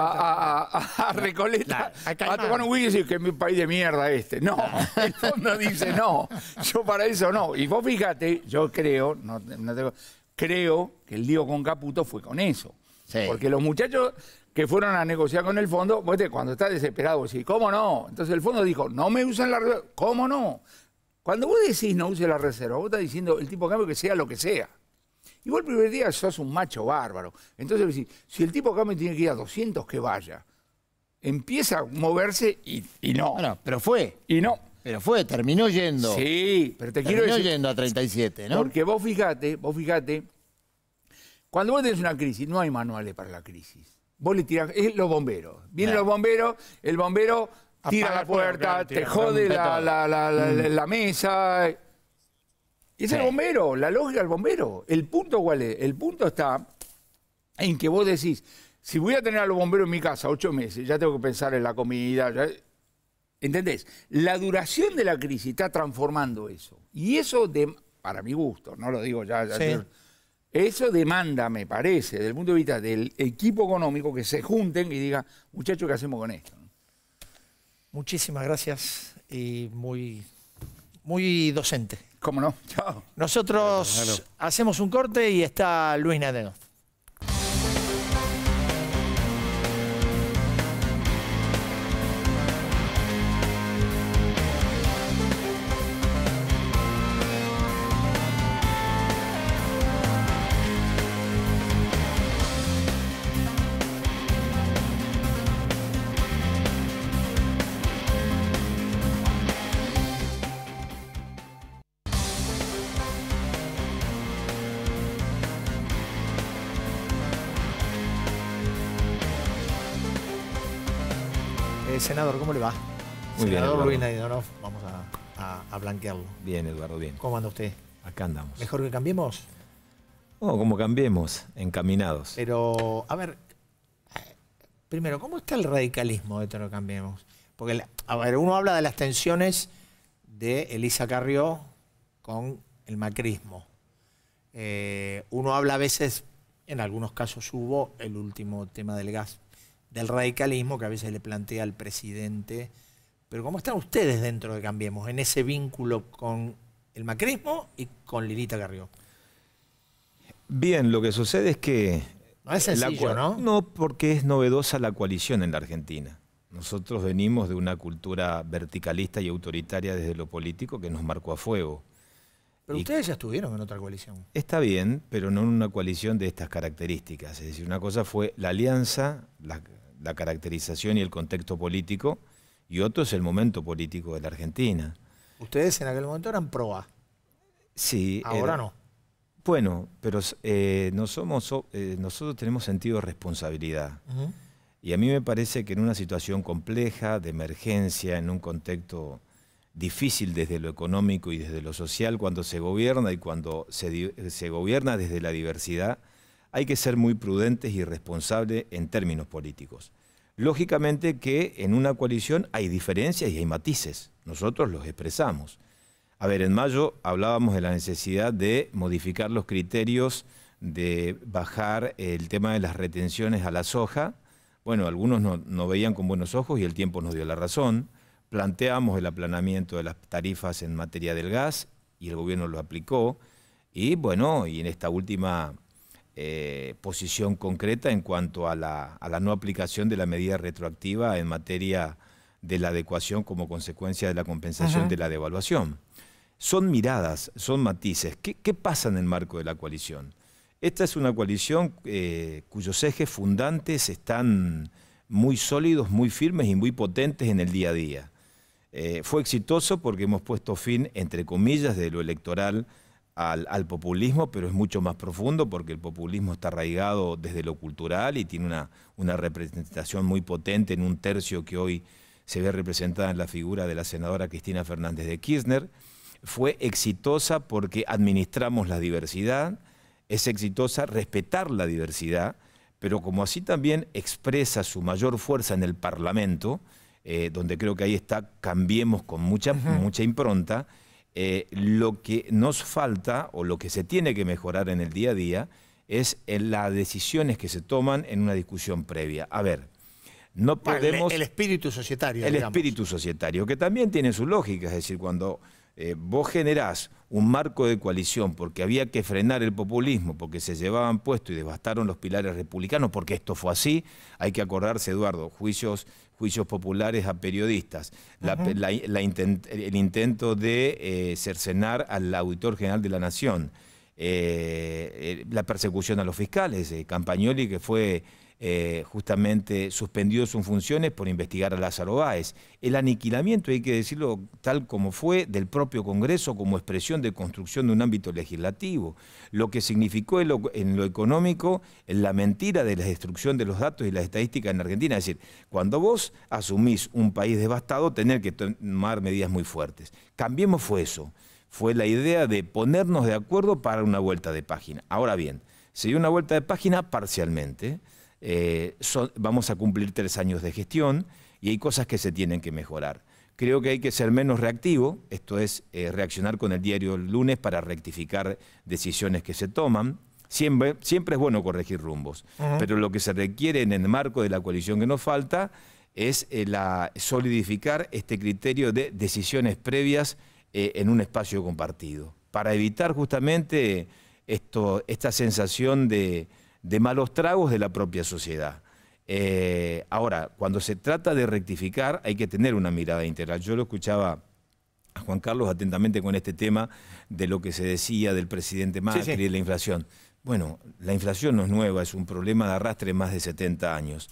a Recoleta a tomar un whisky y decir que es mi país de mierda este. No, el fondo dice no, yo para eso no. Y vos fíjate, yo creo, creo que el lío con Caputo fue con eso. Sí. Porque los muchachos que fueron a negociar con el fondo, cuando está desesperado, vos decís, ¿cómo no? Entonces el fondo dijo, no me usan la reserva. ¿Cómo no? Cuando vos decís no use la reserva, vos estás diciendo el tipo de cambio que sea lo que sea. Y vos el primer día sos un macho bárbaro. Entonces decís, si el tipo de cambio tiene que ir a 200, que vaya. Empieza a moverse y no. Bueno, pero fue. Y no. Pero fue, terminó yendo. Sí, pero te quiero Terminó decir... yendo a 37, ¿no? Porque vos fíjate, cuando vos tenés una crisis, no hay manuales para la crisis. Vos le tirás, es los bomberos. Vienen los bomberos, el bombero tira Apaga la puerta, fuego, te jode la mesa. Ese es el bombero, la lógica del bombero. ¿El punto cuál es? El punto está en que vos decís, si voy a tener a los bomberos en mi casa 8 meses, ya tengo que pensar en la comida. ¿Entendés? La duración de la crisis está transformando eso. Y eso, para mi gusto, no lo digo ya. Sí. Eso demanda, me parece, desde el punto de vista del equipo económico, que se junten y digan, muchachos, ¿qué hacemos con esto? Muchísimas gracias y muy docente. ¿Cómo no? Chao. Nosotros hacemos un corte y está Luis Nadenov. Senador, ¿cómo le va? Muy bien, Senador Eduardo. Luis Nadenov, vamos a blanquearlo. Bien, Eduardo, bien. ¿Cómo anda usted? Acá andamos. ¿Mejor que cambiemos? Oh, como cambiemos, encaminados. Pero, a ver, primero, ¿cómo está el radicalismo de Toro Cambiemos? Porque, a ver, uno habla de las tensiones de Elisa Carrió con el macrismo. Uno habla a veces, en algunos casos hubo el último tema del gas, del radicalismo que a veces le plantea al presidente Pero ¿cómo están ustedes dentro de Cambiemos, en ese vínculo con el macrismo y con Lilita Carrió? Bien, lo que sucede es que... No es sencillo, ¿no? No, porque es novedosa la coalición en la Argentina. Nosotros venimos de una cultura verticalista y autoritaria desde lo político que nos marcó a fuego. Pero ustedes ya estuvieron en otra coalición. Está bien, pero no en una coalición de estas características. Es decir, una cosa fue la alianza, la caracterización y el contexto político, y otro es el momento político de la Argentina. Ustedes en aquel momento eran pro-A. Sí. Ahora no. Bueno, pero nosotros tenemos sentido de responsabilidad. Y a mí me parece que en una situación compleja, de emergencia, en un contexto difícil desde lo económico y desde lo social, cuando se gobierna y cuando se gobierna desde la diversidad, hay que ser muy prudentes y responsables en términos políticos. Lógicamente que en una coalición hay diferencias y hay matices. Nosotros los expresamos. A ver, en mayo hablábamos de la necesidad de modificar los criterios, de bajar el tema de las retenciones a la soja. Bueno, algunos no veían con buenos ojos y el tiempo nos dio la razón. Planteamos el aplanamiento de las tarifas en materia del gas y el gobierno lo aplicó. Y bueno, y en esta última posición concreta en cuanto a la no aplicación de la medida retroactiva en materia de la adecuación como consecuencia de la compensación de la devaluación. Son miradas, son matices. ¿Qué pasa en el marco de la coalición? Esta es una coalición cuyos ejes fundantes están muy sólidos, muy firmes y muy potentes en el día a día. Fue exitoso porque hemos puesto fin, entre comillas, de lo electoral al populismo, pero es mucho más profundo porque el populismo está arraigado desde lo cultural y tiene una representación muy potente en un tercio que hoy se ve representada en la figura de la senadora Cristina Fernández de Kirchner. Fue exitosa porque administramos la diversidad, es exitosa respetar la diversidad, pero como así también expresa su mayor fuerza en el Parlamento, donde creo que ahí está Cambiemos con mucha impronta, lo que nos falta o lo que se tiene que mejorar en el día a día es en las decisiones que se toman en una discusión previa. A ver, no podemos... El espíritu societario, El espíritu societario, que también tiene su lógica, es decir, cuando vos generás un marco de coalición porque había que frenar el populismo, porque se llevaban puesto y devastaron los pilares republicanos, porque esto fue así, hay que acordarse, Eduardo, juicios populares a periodistas, el intento de cercenar al auditor general de la Nación, la persecución a los fiscales, Campagnoli, que fue justamente suspendido sus funciones por investigar a Lázaro Báez. El aniquilamiento, hay que decirlo tal como fue, del propio Congreso como expresión de construcción de un ámbito legislativo. Lo que significó en lo económico la mentira de la destrucción de los datos y las estadísticas en Argentina. Es decir, cuando vos asumís un país devastado, tenés que tomar medidas muy fuertes. Cambiemos fue eso. Fue la idea de ponernos de acuerdo para una vuelta de página. Ahora bien, se dio una vuelta de página parcialmente. Vamos a cumplir 3 años de gestión y hay cosas que se tienen que mejorar. Creo que hay que ser menos reactivo, esto es reaccionar con el diario el lunes para rectificar decisiones que se toman. Siempre es bueno corregir rumbos, pero lo que se requiere en el marco de la coalición que nos falta es solidificar este criterio de decisiones previas en un espacio compartido, para evitar justamente esta sensación de malos tragos de la propia sociedad. Ahora, cuando se trata de rectificar, hay que tener una mirada integral. Yo lo escuchaba a Juan Carlos atentamente con este tema de lo que se decía del presidente Macri y de la inflación. Bueno, la inflación no es nueva, es un problema de arrastre de más de 70 años.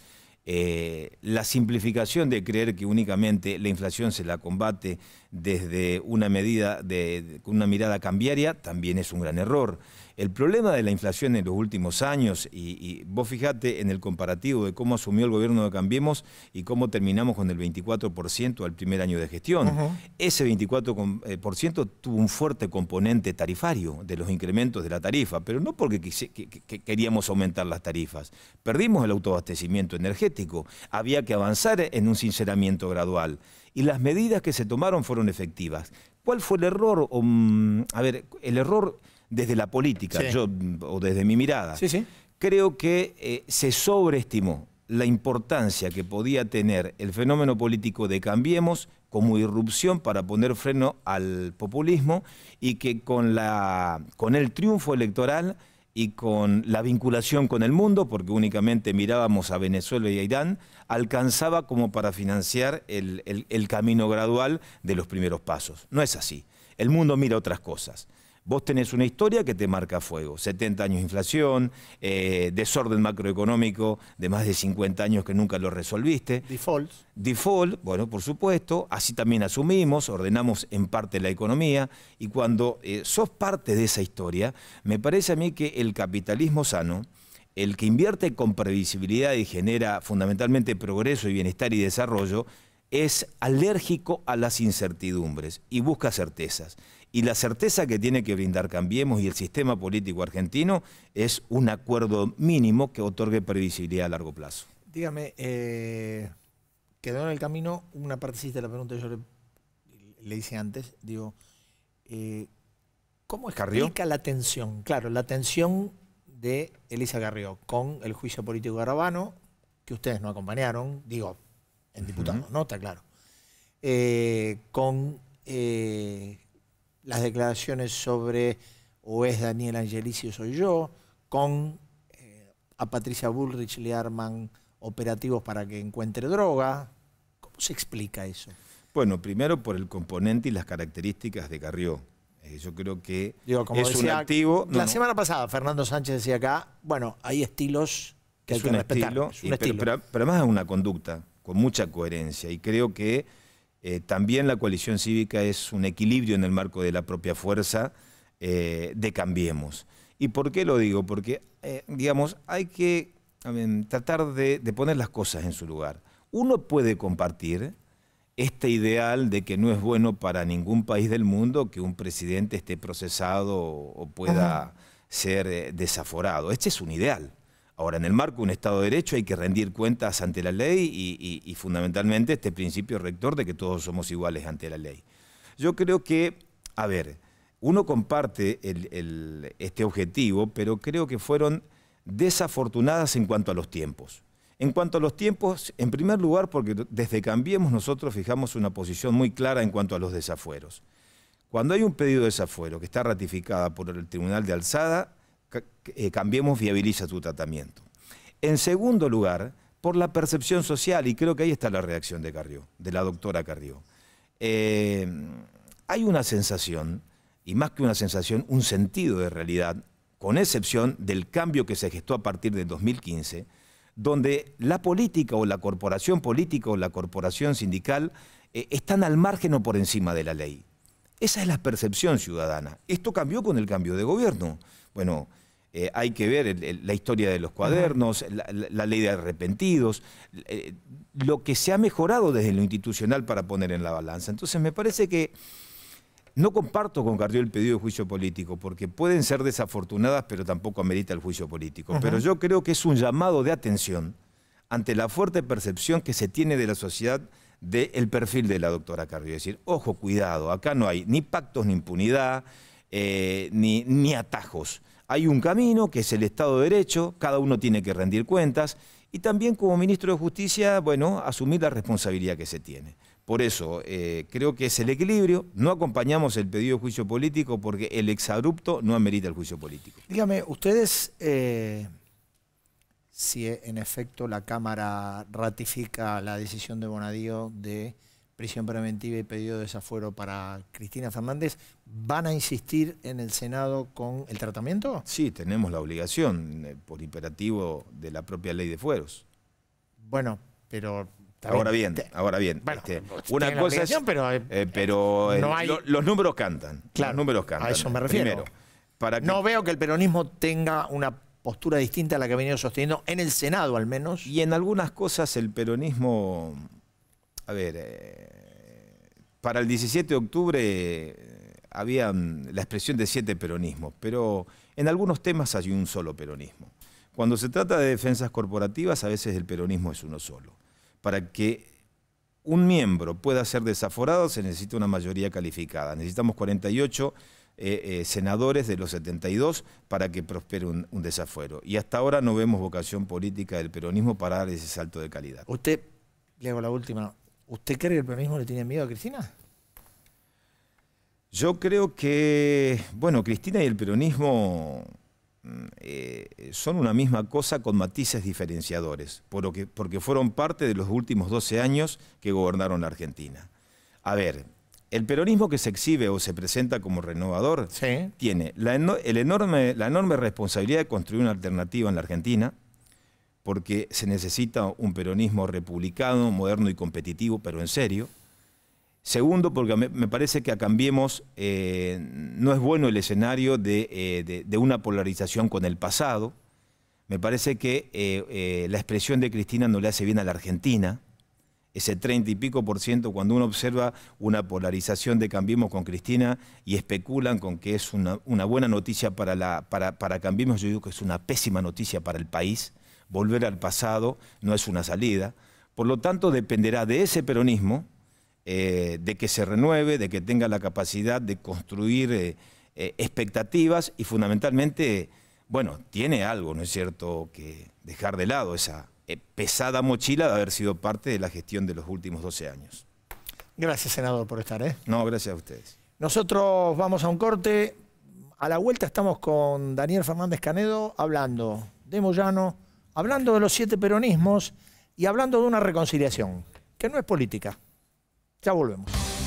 La simplificación de creer que únicamente la inflación se la combate desde una medida con una mirada cambiaria también es un gran error. El problema de la inflación en los últimos años, y vos fijate en el comparativo de cómo asumió el gobierno de Cambiemos y cómo terminamos con el 24% al primer año de gestión. Ese 24% tuvo un fuerte componente tarifario de los incrementos de la tarifa, pero no porque queríamos aumentar las tarifas. Perdimos el autoabastecimiento energético, había que avanzar en un sinceramiento gradual y las medidas que se tomaron fueron efectivas. ¿Cuál fue el error? A ver, el error desde la política, o desde mi mirada. Creo que se sobreestimó la importancia que podía tener el fenómeno político de Cambiemos como irrupción para poner freno al populismo y que con el triunfo electoral y con la vinculación con el mundo, porque únicamente mirábamos a Venezuela y a Irán, alcanzaba como para financiar el camino gradual de los primeros pasos. No es así. El mundo mira otras cosas. Vos tenés una historia que te marca a fuego. 70 años de inflación, desorden macroeconómico de más de 50 años que nunca lo resolviste. Default, bueno, por supuesto. Así también asumimos, ordenamos en parte la economía. Y cuando sos parte de esa historia, me parece a mí que el capitalismo sano, el que invierte con previsibilidad y genera fundamentalmente progreso y bienestar y desarrollo, es alérgico a las incertidumbres y busca certezas. Y la certeza que tiene que brindar Cambiemos y el sistema político argentino es un acuerdo mínimo que otorgue previsibilidad a largo plazo. Dígame, quedó en el camino una partecita de la pregunta que yo le hice antes. Digo, ¿cómo explica la tensión? Claro, la tensión de Elisa Carrió con el juicio político de Garabano, que ustedes no acompañaron, digo, en diputados, ¿no? Está claro. Con las declaraciones sobre o es Daniel Angelici o soy yo, con a Patricia Bullrich le arman operativos para que encuentre droga. ¿Cómo se explica eso? Bueno, primero por el componente y las características de Carrió. Yo creo que como es decía, un activo... La semana pasada Fernando Sánchez decía acá, bueno, hay estilos que hay que respetar. Es un estilo. Pero además es una conducta con mucha coherencia y creo que también la coalición cívica es un equilibrio en el marco de la propia fuerza de Cambiemos. ¿Y por qué lo digo? Porque, digamos, hay que tratar de poner las cosas en su lugar. Uno puede compartir este ideal de que no es bueno para ningún país del mundo que un presidente esté procesado o pueda ser desaforado. Este es un ideal. Ahora, en el marco de un Estado de Derecho hay que rendir cuentas ante la ley y fundamentalmente este principio rector de que todos somos iguales ante la ley. Yo creo que, a ver, uno comparte este objetivo, pero creo que fueron desafortunadas en cuanto a los tiempos. En cuanto a los tiempos, en primer lugar, porque desde Cambiemos nosotros fijamos una posición muy clara en cuanto a los desafueros. Cuando hay un pedido de desafuero que está ratificada por el Tribunal de Alzada, Cambiemos viabiliza su tratamiento. En segundo lugar, por la percepción social, y creo que ahí está la reacción de Carrió, de la doctora Carrió. Hay una sensación, y más que una sensación, un sentido de realidad, con excepción del cambio que se gestó a partir del 2015, donde la política o la corporación política o la corporación sindical están al margen o por encima de la ley. Esa es la percepción ciudadana. Esto cambió con el cambio de gobierno. Bueno, hay que ver la historia de los cuadernos, la ley de arrepentidos, lo que se ha mejorado desde lo institucional para poner en la balanza. Entonces me parece que no comparto con Carrió el pedido de juicio político, porque pueden ser desafortunadas, pero tampoco amerita el juicio político. Pero yo creo que es un llamado de atención ante la fuerte percepción que se tiene de la sociedad del perfil de la doctora Carrió. Es decir, ojo, cuidado, acá no hay ni pactos ni impunidad, ni atajos. Hay un camino que es el Estado de Derecho, cada uno tiene que rendir cuentas y también como ministro de Justicia, bueno, asumir la responsabilidad que se tiene. Por eso, creo que es el equilibrio, no acompañamos el pedido de juicio político porque el exabrupto no amerita el juicio político. Dígame, ustedes, si en efecto la Cámara ratifica la decisión de Bonadío de prisión preventiva y pedido de desafuero para Cristina Fernández, ¿van a insistir en el Senado con el tratamiento? Sí, tenemos la obligación, por imperativo de la propia ley de fueros. Bueno, pero... Ahora bien, bueno, una cosa es, pero no hay... los números cantan. Claro, los números cantan. a eso me refiero. Primero, no veo que el peronismo tenga una postura distinta a la que ha venido sosteniendo en el Senado, al menos. Y en algunas cosas el peronismo, a ver, para el 17 de octubre había la expresión de 7 peronismos, pero en algunos temas hay un solo peronismo. Cuando se trata de defensas corporativas, a veces el peronismo es uno solo. Para que un miembro pueda ser desaforado se necesita una mayoría calificada. Necesitamos 48 senadores de los 72 para que prospere un desafuero. Y hasta ahora no vemos vocación política del peronismo para dar ese salto de calidad. Usted, le hago la última, ¿usted cree que el peronismo le tiene miedo a Cristina? Yo creo que, bueno, Cristina y el peronismo son una misma cosa con matices diferenciadores, porque fueron parte de los últimos 12 años que gobernaron la Argentina. A ver, el peronismo que se exhibe o se presenta como renovador tiene la enorme responsabilidad de construir una alternativa en la Argentina, porque se necesita un peronismo republicano, moderno y competitivo, pero en serio. Segundo, porque me parece que a Cambiemos no es bueno el escenario de una polarización con el pasado. Me parece que la expresión de Cristina no le hace bien a la Argentina. Ese 30 y pico %, cuando uno observa una polarización de Cambiemos con Cristina y especulan con que es una buena noticia para Cambiemos, yo digo que es una pésima noticia para el país. Volver al pasado no es una salida. Por lo tanto, dependerá de ese peronismo, de que se renueve, de que tenga la capacidad de construir expectativas y fundamentalmente, bueno, tiene algo, ¿no es cierto?, que dejar de lado esa pesada mochila de haber sido parte de la gestión de los últimos 12 años. Gracias, senador, por estar. No, gracias a ustedes. Nosotros vamos a un corte. A la vuelta estamos con Daniel Fernández Canedo hablando de Moyano, hablando de los 7 peronismos y hablando de una reconciliación, que no es política. Ya volvemos.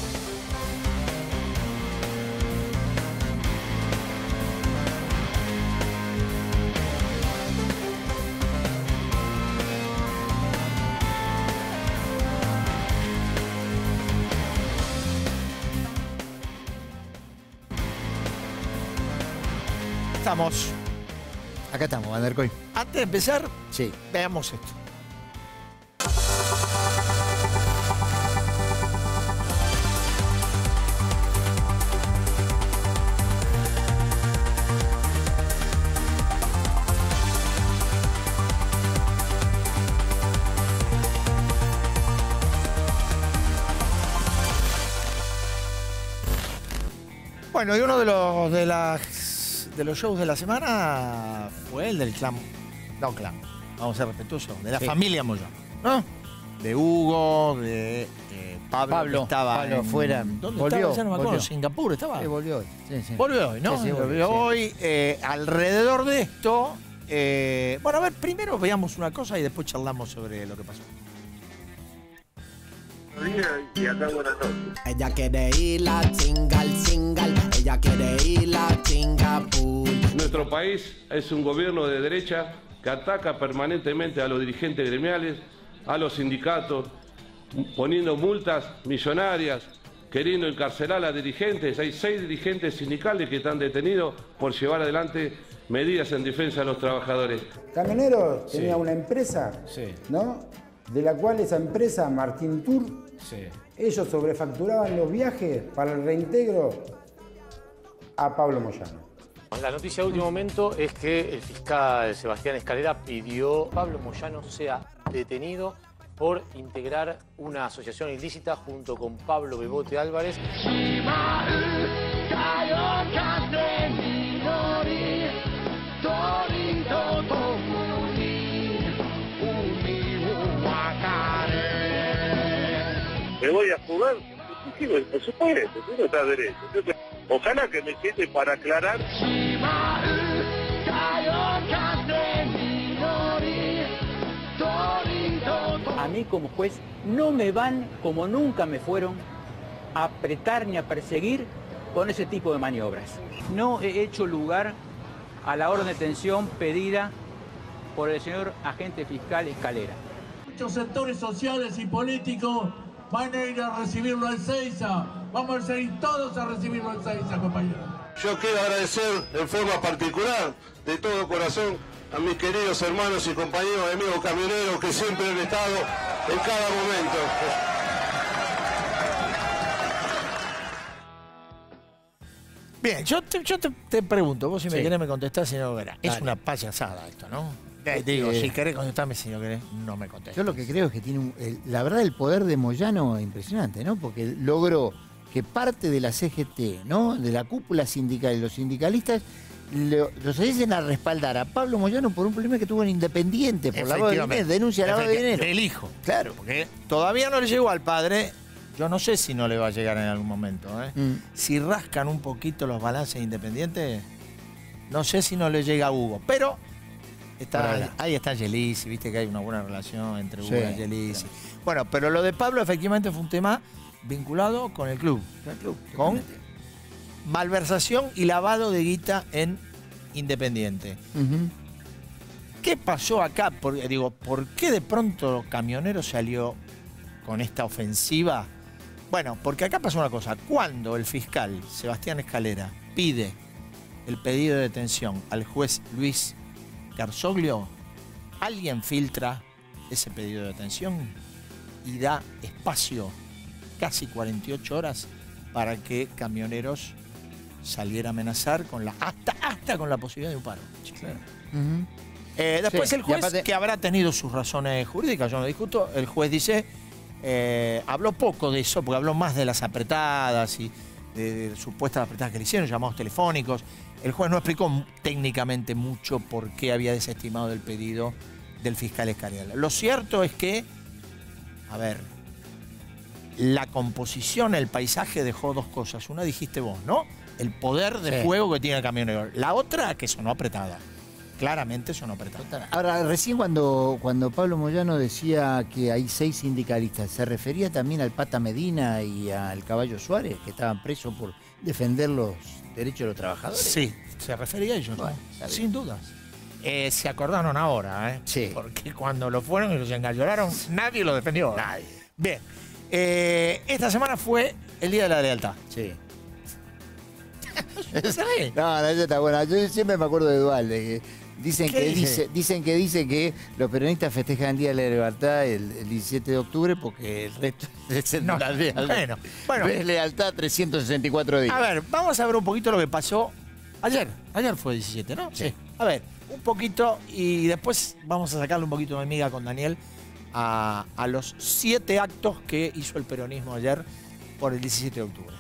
Estamos. Acá estamos, Vandercoy. Antes de empezar, veamos esto. Bueno, y uno de los shows de la semana fue el del clan. No, clan. Vamos a ser respetuosos. De la familia Moyano, ¿no? De Hugo, de Pablo. Estaba Pablo fuera. ¿Dónde volvió, estaba? Ya no me acuerdo. volvió. ¿Singapur estaba? Sí, volvió hoy. Sí. Volvió hoy, ¿no? Sí, volvió hoy. Alrededor de esto. Bueno, a ver, primero veamos una cosa y después charlamos sobre lo que pasó. Y acá buenas noches. Ella quiere ir a single, ella quiere ir a Singapur. Nuestro país es un gobierno de derecha que ataca permanentemente a los dirigentes gremiales, a los sindicatos, poniendo multas millonarias, queriendo encarcelar a dirigentes. Hay 6 dirigentes sindicales que están detenidos por llevar adelante medidas en defensa de los trabajadores. Camionero tenía una empresa, ¿no? De la cual esa empresa, Martín Tour, ellos sobrefacturaban los viajes para el reintegro a Pablo Moyano. La noticia de último momento es que el fiscal Sebastián Escalera pidió que Pablo Moyano sea detenido por integrar una asociación ilícita junto con Pablo Bebote Álvarez. Me voy a jugar, sí, por supuesto, tú no estás derecho. Ojalá que me siente para aclarar. A mí como juez no me van, como nunca me fueron, a apretar ni a perseguir con ese tipo de maniobras. No he hecho lugar a la orden de detención pedida por el señor agente fiscal Escalera. Muchos sectores sociales y políticos van a ir a recibirlo en Seiza. Vamos a ir todos a recibirlo en Seiza, compañeros. Yo quiero agradecer en forma particular, de todo corazón, a mis queridos hermanos y compañeros amigos camioneros que siempre han estado en cada momento. Bien, yo te pregunto, vos si me querés me contestás, si no, verás. Es una payasada esto, ¿no? Digo, si querés contestarme, si no querés, no me contestes. Yo lo que creo es que tiene, la verdad, el poder de Moyano es impresionante, ¿no? Porque logró que parte de la CGT, ¿no? De la cúpula sindical y los sindicalistas los dicen a respaldar a Pablo Moyano por un problema que tuvo en Independiente, por lavado de dinero, denuncia lavado de dinero. Del hijo. Claro. Porque todavía no le llegó al padre. Yo no sé si no le va a llegar en algún momento. Si rascan un poquito los balances independientes, no sé si no le llega a Hugo. Pero ahí está Angelici, viste que hay una buena relación entre Hugo y Angelici. Bueno, pero lo de Pablo efectivamente fue un tema vinculado con el club. Con malversación y lavado de guita en Independiente. ¿Qué pasó acá? ¿Por qué de pronto Camionero salió con esta ofensiva? Bueno, porque acá pasó una cosa. Cuando el fiscal Sebastián Escalera pide el pedido de detención al juez Luis Garzoglio, alguien filtra ese pedido de detención y da espacio, casi 48 horas, para que Camioneros saliera a amenazar con hasta con la posibilidad de un paro. Claro. Después el juez, que habrá tenido sus razones jurídicas, yo no discuto, el juez dice, habló poco de eso, porque habló más de las apretadas y de supuestas apretadas que le hicieron, llamados telefónicos. El juez no explicó técnicamente mucho por qué había desestimado el pedido del fiscal Escalera. Lo cierto es que, a ver, la composición, el paisaje dejó dos cosas. Una dijiste vos, ¿no? El poder de fuego que tiene el Camionero. La otra, que sonó apretada. Claramente sonó apretada. Ahora, recién cuando Pablo Moyano decía que hay 6 sindicalistas, ¿se refería también al Pata Medina y al Caballo Suárez, que estaban presos por defender los derechos de los trabajadores? Sí, se refería a ellos, bueno, ¿no? Sin dudas. Se acordaron ahora, Sí. Porque cuando lo fueron y los engañolaron, nadie lo defendió. Nadie. Bien. Esta semana fue el Día de la Lealtad. Sí. No, eso está bueno. Yo siempre me acuerdo de Dualde. Dicen que dice que los peronistas festejan el Día de la Libertad el 17 de octubre porque el resto es la lealtad. Bueno, es lealtad 364 días. A ver, vamos a ver un poquito lo que pasó ayer. Ayer fue el 17, ¿no? Sí. A ver, un poquito y después vamos a sacarle un poquito de miga con Daniel a los 7 actos que hizo el peronismo ayer por el 17 de octubre.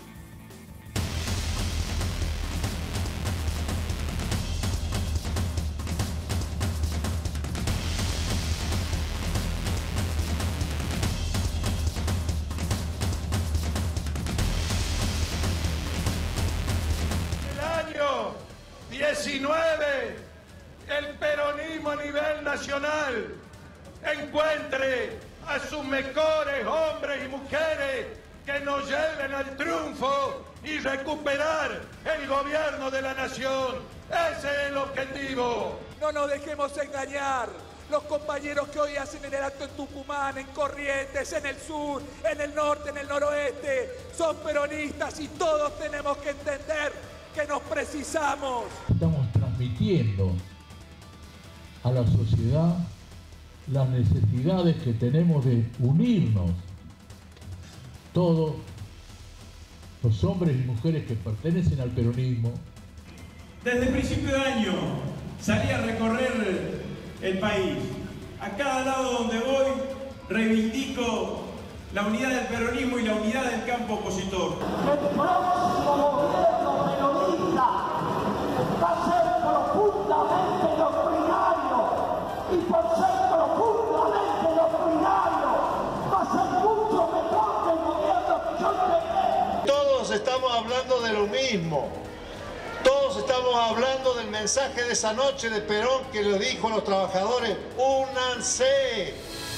El peronismo a nivel nacional encuentre a sus mejores hombres y mujeres que nos lleven al triunfo y recuperar el gobierno de la nación. Ese es el objetivo. No nos dejemos engañar. Los compañeros que hoy hacen el acto en Tucumán, en Corrientes, en el sur, en el norte, en el noroeste, son peronistas y todos tenemos que entender que nos precisamos. Estamos transmitiendo a la sociedad las necesidades que tenemos de unirnos todos los hombres y mujeres que pertenecen al peronismo. Desde el principio de año salí a recorrer el país. A cada lado donde voy reivindico la unidad del peronismo y la unidad del campo opositor. El próximo gobierno peronista va a ser profundamente doctrinario y por ser profundamente doctrinario va a ser mucho mejor que el gobierno que yo integré. Todos estamos hablando de lo mismo. Todos estamos hablando del mensaje de esa noche de Perón que le dijo a los trabajadores: únanse.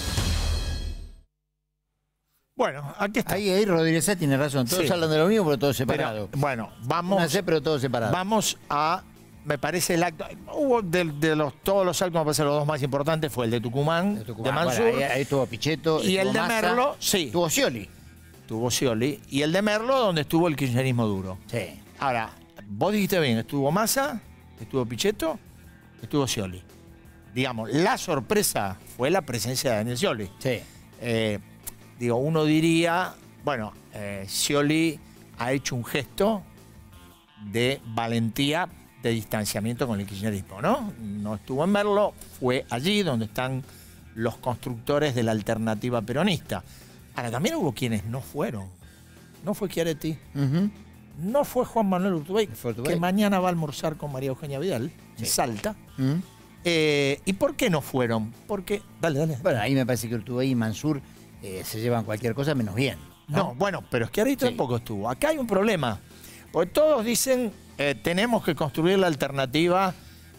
Bueno, aquí está. Ahí Rodríguez tiene razón. Todos hablan de lo mismo, pero todos separados. Bueno, vamos. Únanse, pero todos separados. Vamos a. Me parece el acto. Hubo todos los actos, me parece los dos más importantes, fue el de Tucumán, de Mansur. Bueno, ahí estuvo Pichetto. Y el de Massa, Merlo, sí. Estuvo Scioli. Estuvo Scioli. Y el de Merlo, donde estuvo el kirchnerismo duro. Sí. Ahora, vos dijiste bien, estuvo Massa, estuvo Pichetto, estuvo Scioli. Digamos, la sorpresa fue la presencia de Daniel Scioli. Sí. Uno diría, bueno, Scioli ha hecho un gesto de valentía, de distanciamiento con el kirchnerismo, ¿no? No estuvo en Merlo, fue allí donde están los constructores de la alternativa peronista. Ahora, también hubo quienes no fueron. no fue Schiaretti, no fue Juan Manuel Urtubey, que mañana va a almorzar con María Eugenia Vidal, en Salta. ¿Y por qué no fueron? Porque, dale. Bueno, ahí me parece que Urtubey y Mansur se llevan cualquier cosa menos bien. No, bueno, pero Schiaretti tampoco estuvo. Acá hay un problema, porque todos dicen tenemos que construir la alternativa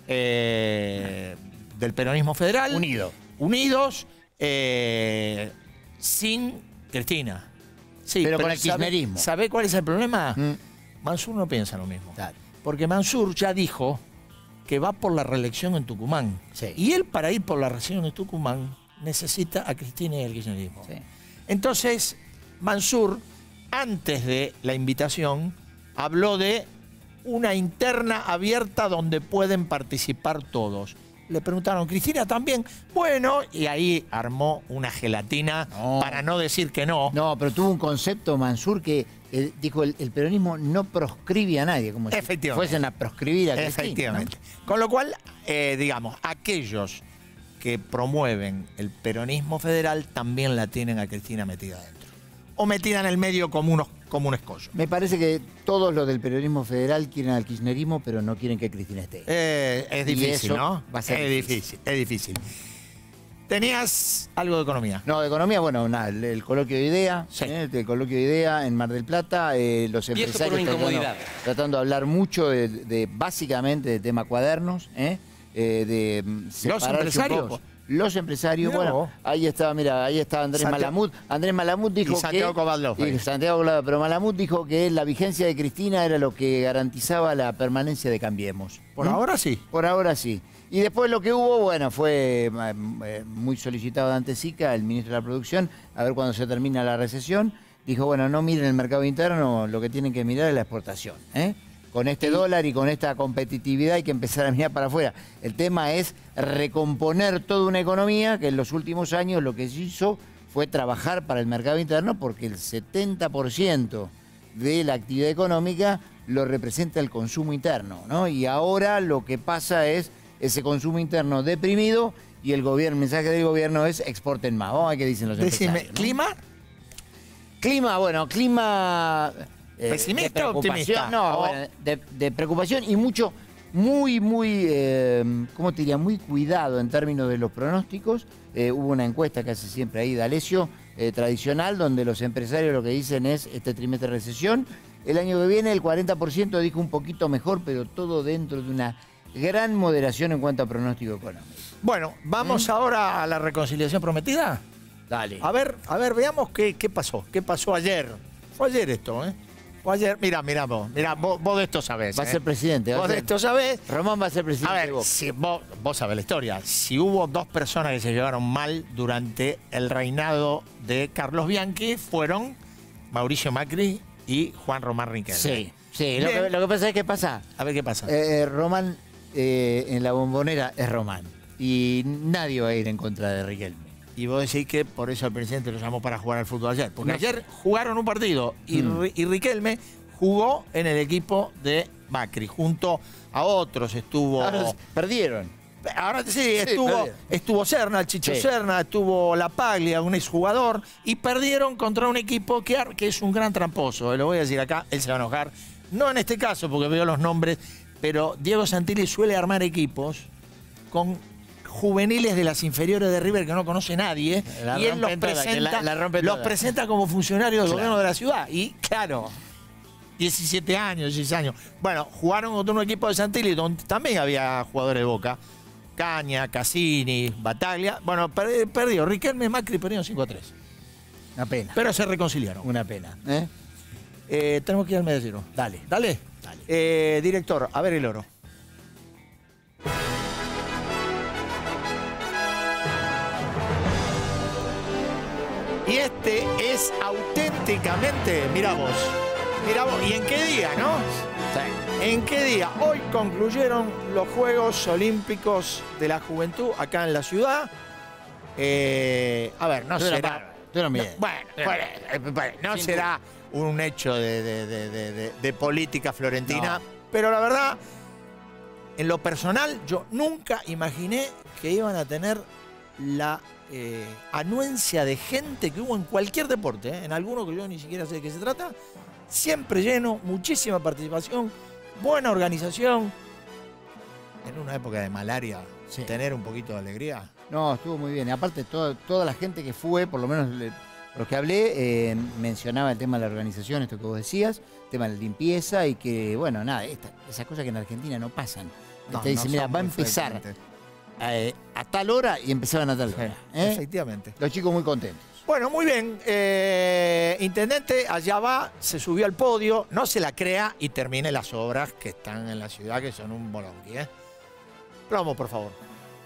del peronismo federal. Unidos, sin Cristina. Sí, pero con el kirchnerismo. ¿Sabe cuál es el problema? Mansur no piensa lo mismo. Claro. Porque Mansur ya dijo que va por la reelección en Tucumán. Y él, para ir por la reelección en Tucumán, necesita a Cristina y al kirchnerismo. Entonces, Mansur, antes de la invitación, habló de una interna abierta donde pueden participar todos. Le preguntaron, ¿Cristina también? Bueno, y ahí armó una gelatina para no decir que no. No, pero tuvo un concepto, Mansur, que dijo el peronismo no proscribe a nadie, como si fuesen a proscribir a Cristina. Efectivamente. ¿No? Con lo cual, digamos, aquellos que promueven el peronismo federal también la tienen a Cristina metida adentro. O metida en el medio como un escollo. Me parece que todos los del peronismo federal quieren al kirchnerismo, pero no quieren que Cristina esté. Es difícil, ¿no? Va a ser difícil. Es difícil. ¿Tenías algo de economía? No, de economía, bueno, nada, el coloquio de idea, el coloquio de idea en Mar del Plata, los empresarios tratando de hablar mucho básicamente de tema cuadernos, de los empresarios. Los empresarios, bueno, ahí está Andrés Malamud. Andrés Malamud dijo Santiago Kovaldov. Santiago Kovaldov, pero Malamud dijo que la vigencia de Cristina era lo que garantizaba la permanencia de Cambiemos. Por ahora sí. Por ahora sí. Y después lo que hubo, bueno, fue muy solicitado de Antesica, el ministro de la Producción, a ver cuándo se termina la recesión. Dijo, bueno, no miren el mercado interno, lo que tienen que mirar es la exportación, Con este dólar y con esta competitividad hay que empezar a mirar para afuera. El tema es recomponer toda una economía que en los últimos años lo que se hizo fue trabajar para el mercado interno, porque el 70% de la actividad económica lo representa el consumo interno, ¿no? Y ahora lo que pasa es ese consumo interno deprimido y el mensaje del gobierno es exporten más. Vamos a ver qué dicen los empresarios, ¿no? ¿Clima? Clima... ¿Pesimista o optimista? No, bueno, de preocupación y mucho, muy, ¿cómo te diría? Muy cuidado en términos de los pronósticos. Hubo una encuesta que hace siempre ahí D'Alessio, tradicional, donde los empresarios lo que dicen es este trimestre de recesión. El año que viene el 40% dijo un poquito mejor, pero todo dentro de una gran moderación en cuanto a pronóstico económico. Bueno, vamos ahora a la reconciliación prometida. Dale. A ver, veamos qué pasó. ¿Qué pasó ayer? Fue ayer esto, Ayer, mirá vos de esto sabés. Va a ser presidente. Vos de esto sabés. Román va a ser presidente. A ver, si vos sabés la historia. Si hubo dos personas que se llevaron mal durante el reinado de Carlos Bianchi, fueron Mauricio Macri y Juan Román Riquelme. Sí. Lo que pasa es que pasa. A ver qué pasa. Román en la Bombonera es Román. Y nadie va a ir en contra de Riquelme. Y vos decís que por eso el presidente lo llamó para jugar al fútbol ayer. Porque ayer jugaron un partido y Riquelme jugó en el equipo de Macri. Junto a otros estuvo... Ahora perdieron. Ahora sí, estuvo Serna, el Chicho Serna, estuvo La Paglia, un exjugador, y perdieron contra un equipo que es un gran tramposo. Lo voy a decir acá, él se va a enojar. No en este caso, porque veo los nombres, pero Diego Santilli suele armar equipos con juveniles de las inferiores de River que no conoce nadie, y él los presenta como funcionarios del gobierno de la ciudad. Y claro, 17 años, 16 años. Bueno, jugaron contra un equipo de Santilli donde también había jugadores de Boca. Caña, Cassini, Bataglia. Bueno, perdió. Riquelme y Macri perdieron 5-3. Una pena. Pero se reconciliaron. Una pena. Tenemos que ir al medallero. Dale. Director, a ver el oro. Y este es auténticamente, mirá vos, ¿y en qué día, no? ¿En qué día? Hoy concluyeron los Juegos Olímpicos de la Juventud acá en la ciudad. A ver, no será... No será un hecho de política florentina, pero la verdad, en lo personal, yo nunca imaginé que iban a tener la anuencia de gente que hubo en cualquier deporte, en alguno que yo ni siquiera sé de qué se trata, siempre lleno, muchísima participación, buena organización. En una época de malaria, tener un poquito de alegría. No, estuvo muy bien. Aparte, toda la gente que fue, por lo menos los que hablé, mencionaba el tema de la organización, esto que vos decías, el tema de la limpieza y que, bueno, nada, esas cosas que en Argentina no pasan. Te dice, mira, va a empezar a tal hora y empezaban a tal hora. Efectivamente. Los chicos muy contentos. Bueno, muy bien. Intendente, allá va, se subió al podio, no se la crea y termine las obras que están en la ciudad, que son un bolonqui, Plomo, por favor.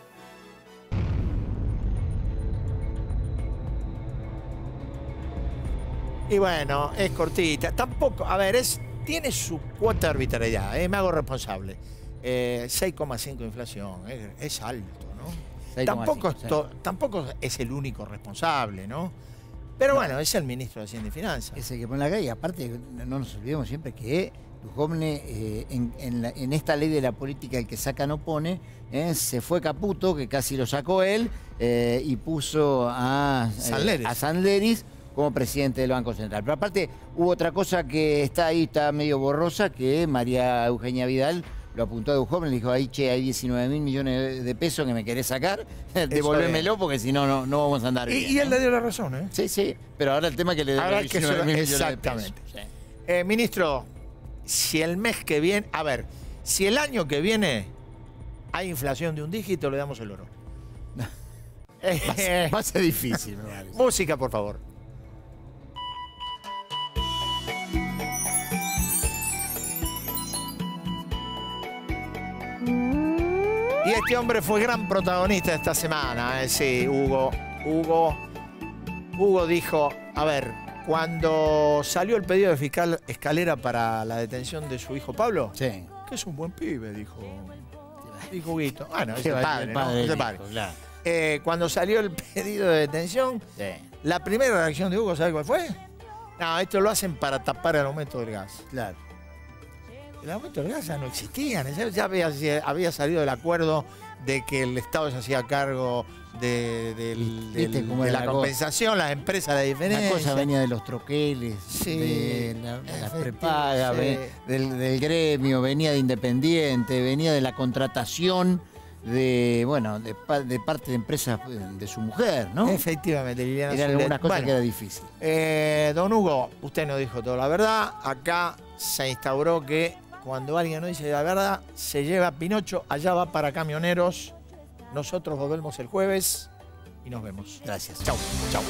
Y bueno, es cortita. Tampoco, a ver, tiene su cuota de arbitrariedad, me hago responsable. 6,5 de inflación, es alto, ¿no? Tampoco es el único responsable, ¿no? Pero bueno, es el ministro de Hacienda y Finanzas. Es el que pone la calle. Aparte, no nos olvidemos siempre que Duhovne, en esta ley de la política, el que saca no pone, se fue Caputo, que casi lo sacó él, y puso a Sanderis como presidente del Banco Central. Pero aparte, hubo otra cosa que está medio borrosa, que María Eugenia Vidal lo apuntó a Duhovne, le dijo, ahí, che, hay 19.000 millones de pesos que me querés sacar, devolvémelo porque si no, no vamos a andar bien. Y él le dio la razón, ¿eh? Sí, pero ahora el tema es que le dio 19.000 millones de pesos. Sí. Ministro, si el mes que viene, si el año que viene hay inflación de un dígito, le damos el oro. Va a ser difícil, me parece. Música, por favor. Y este hombre fue gran protagonista esta semana, sí, Hugo. Hugo dijo, cuando salió el pedido de fiscal Escalera para la detención de su hijo Pablo, que es un buen pibe, dijo Huguito. Bueno, es el padre, ¿no? Es el padre. Claro. Cuando salió el pedido de detención, la primera reacción de Hugo, ¿sabe cuál fue? No, esto lo hacen para tapar el aumento del gas. Claro. El aumento del gas ya no existía, ya había salido el acuerdo de que el Estado se hacía cargo de la compensación, las empresas de diferencia. La cosa venía de los troqueles, de las prepagas, del gremio, venía de Independiente, venía de la contratación de parte de empresas de su mujer, ¿no? Efectivamente, Liliana. Eran algunas cosas que era difícil. Don Hugo, usted nos dijo toda la verdad. Acá se instauró que cuando alguien no dice la verdad, se lleva Pinocho, allá va para camioneros. Nosotros volvemos el jueves y nos vemos. Gracias. Chau.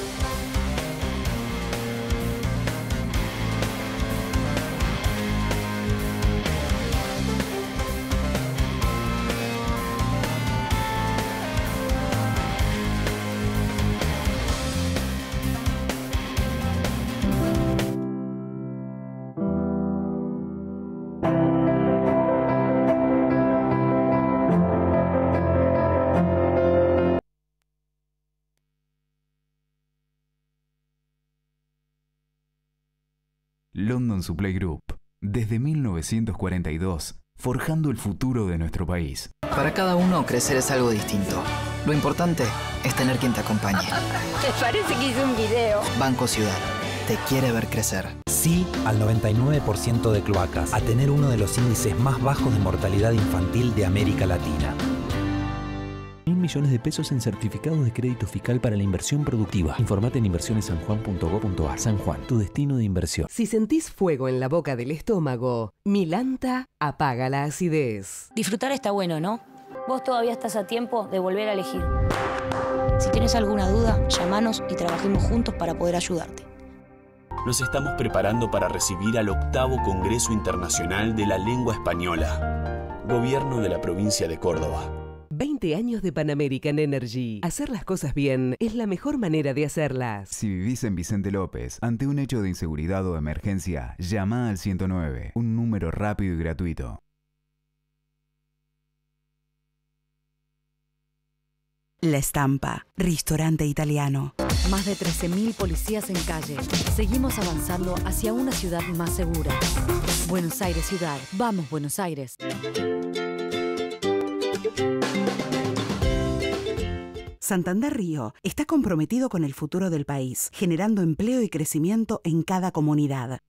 London Supply Group, desde 1942, forjando el futuro de nuestro país. Para cada uno, crecer es algo distinto. Lo importante es tener quien te acompañe. Me parece que hice un video. Banco Ciudad, te quiere ver crecer. Sí al 99% de cloacas, a tener uno de los índices más bajos de mortalidad infantil de América Latina. 1.000 millones de pesos en certificados de crédito fiscal para la inversión productiva. Informate en inversionessanjuan.gov.ar. San Juan, tu destino de inversión. Si sentís fuego en la boca del estómago, Milanta apaga la acidez. Disfrutar está bueno, ¿no? Vos todavía estás a tiempo de volver a elegir. Si tienes alguna duda, llámanos y trabajemos juntos para poder ayudarte. Nos estamos preparando para recibir al 8º Congreso Internacional de la Lengua Española. Gobierno de la provincia de Córdoba. 20 años de Pan American Energy. Hacer las cosas bien es la mejor manera de hacerlas. Si vivís en Vicente López, ante un hecho de inseguridad o emergencia, llama al 109, un número rápido y gratuito. La Estampa, restaurante italiano. Más de 13.000 policías en calle. Seguimos avanzando hacia una ciudad más segura. Buenos Aires Ciudad. Vamos, Buenos Aires. Santander Río está comprometido con el futuro del país, generando empleo y crecimiento en cada comunidad.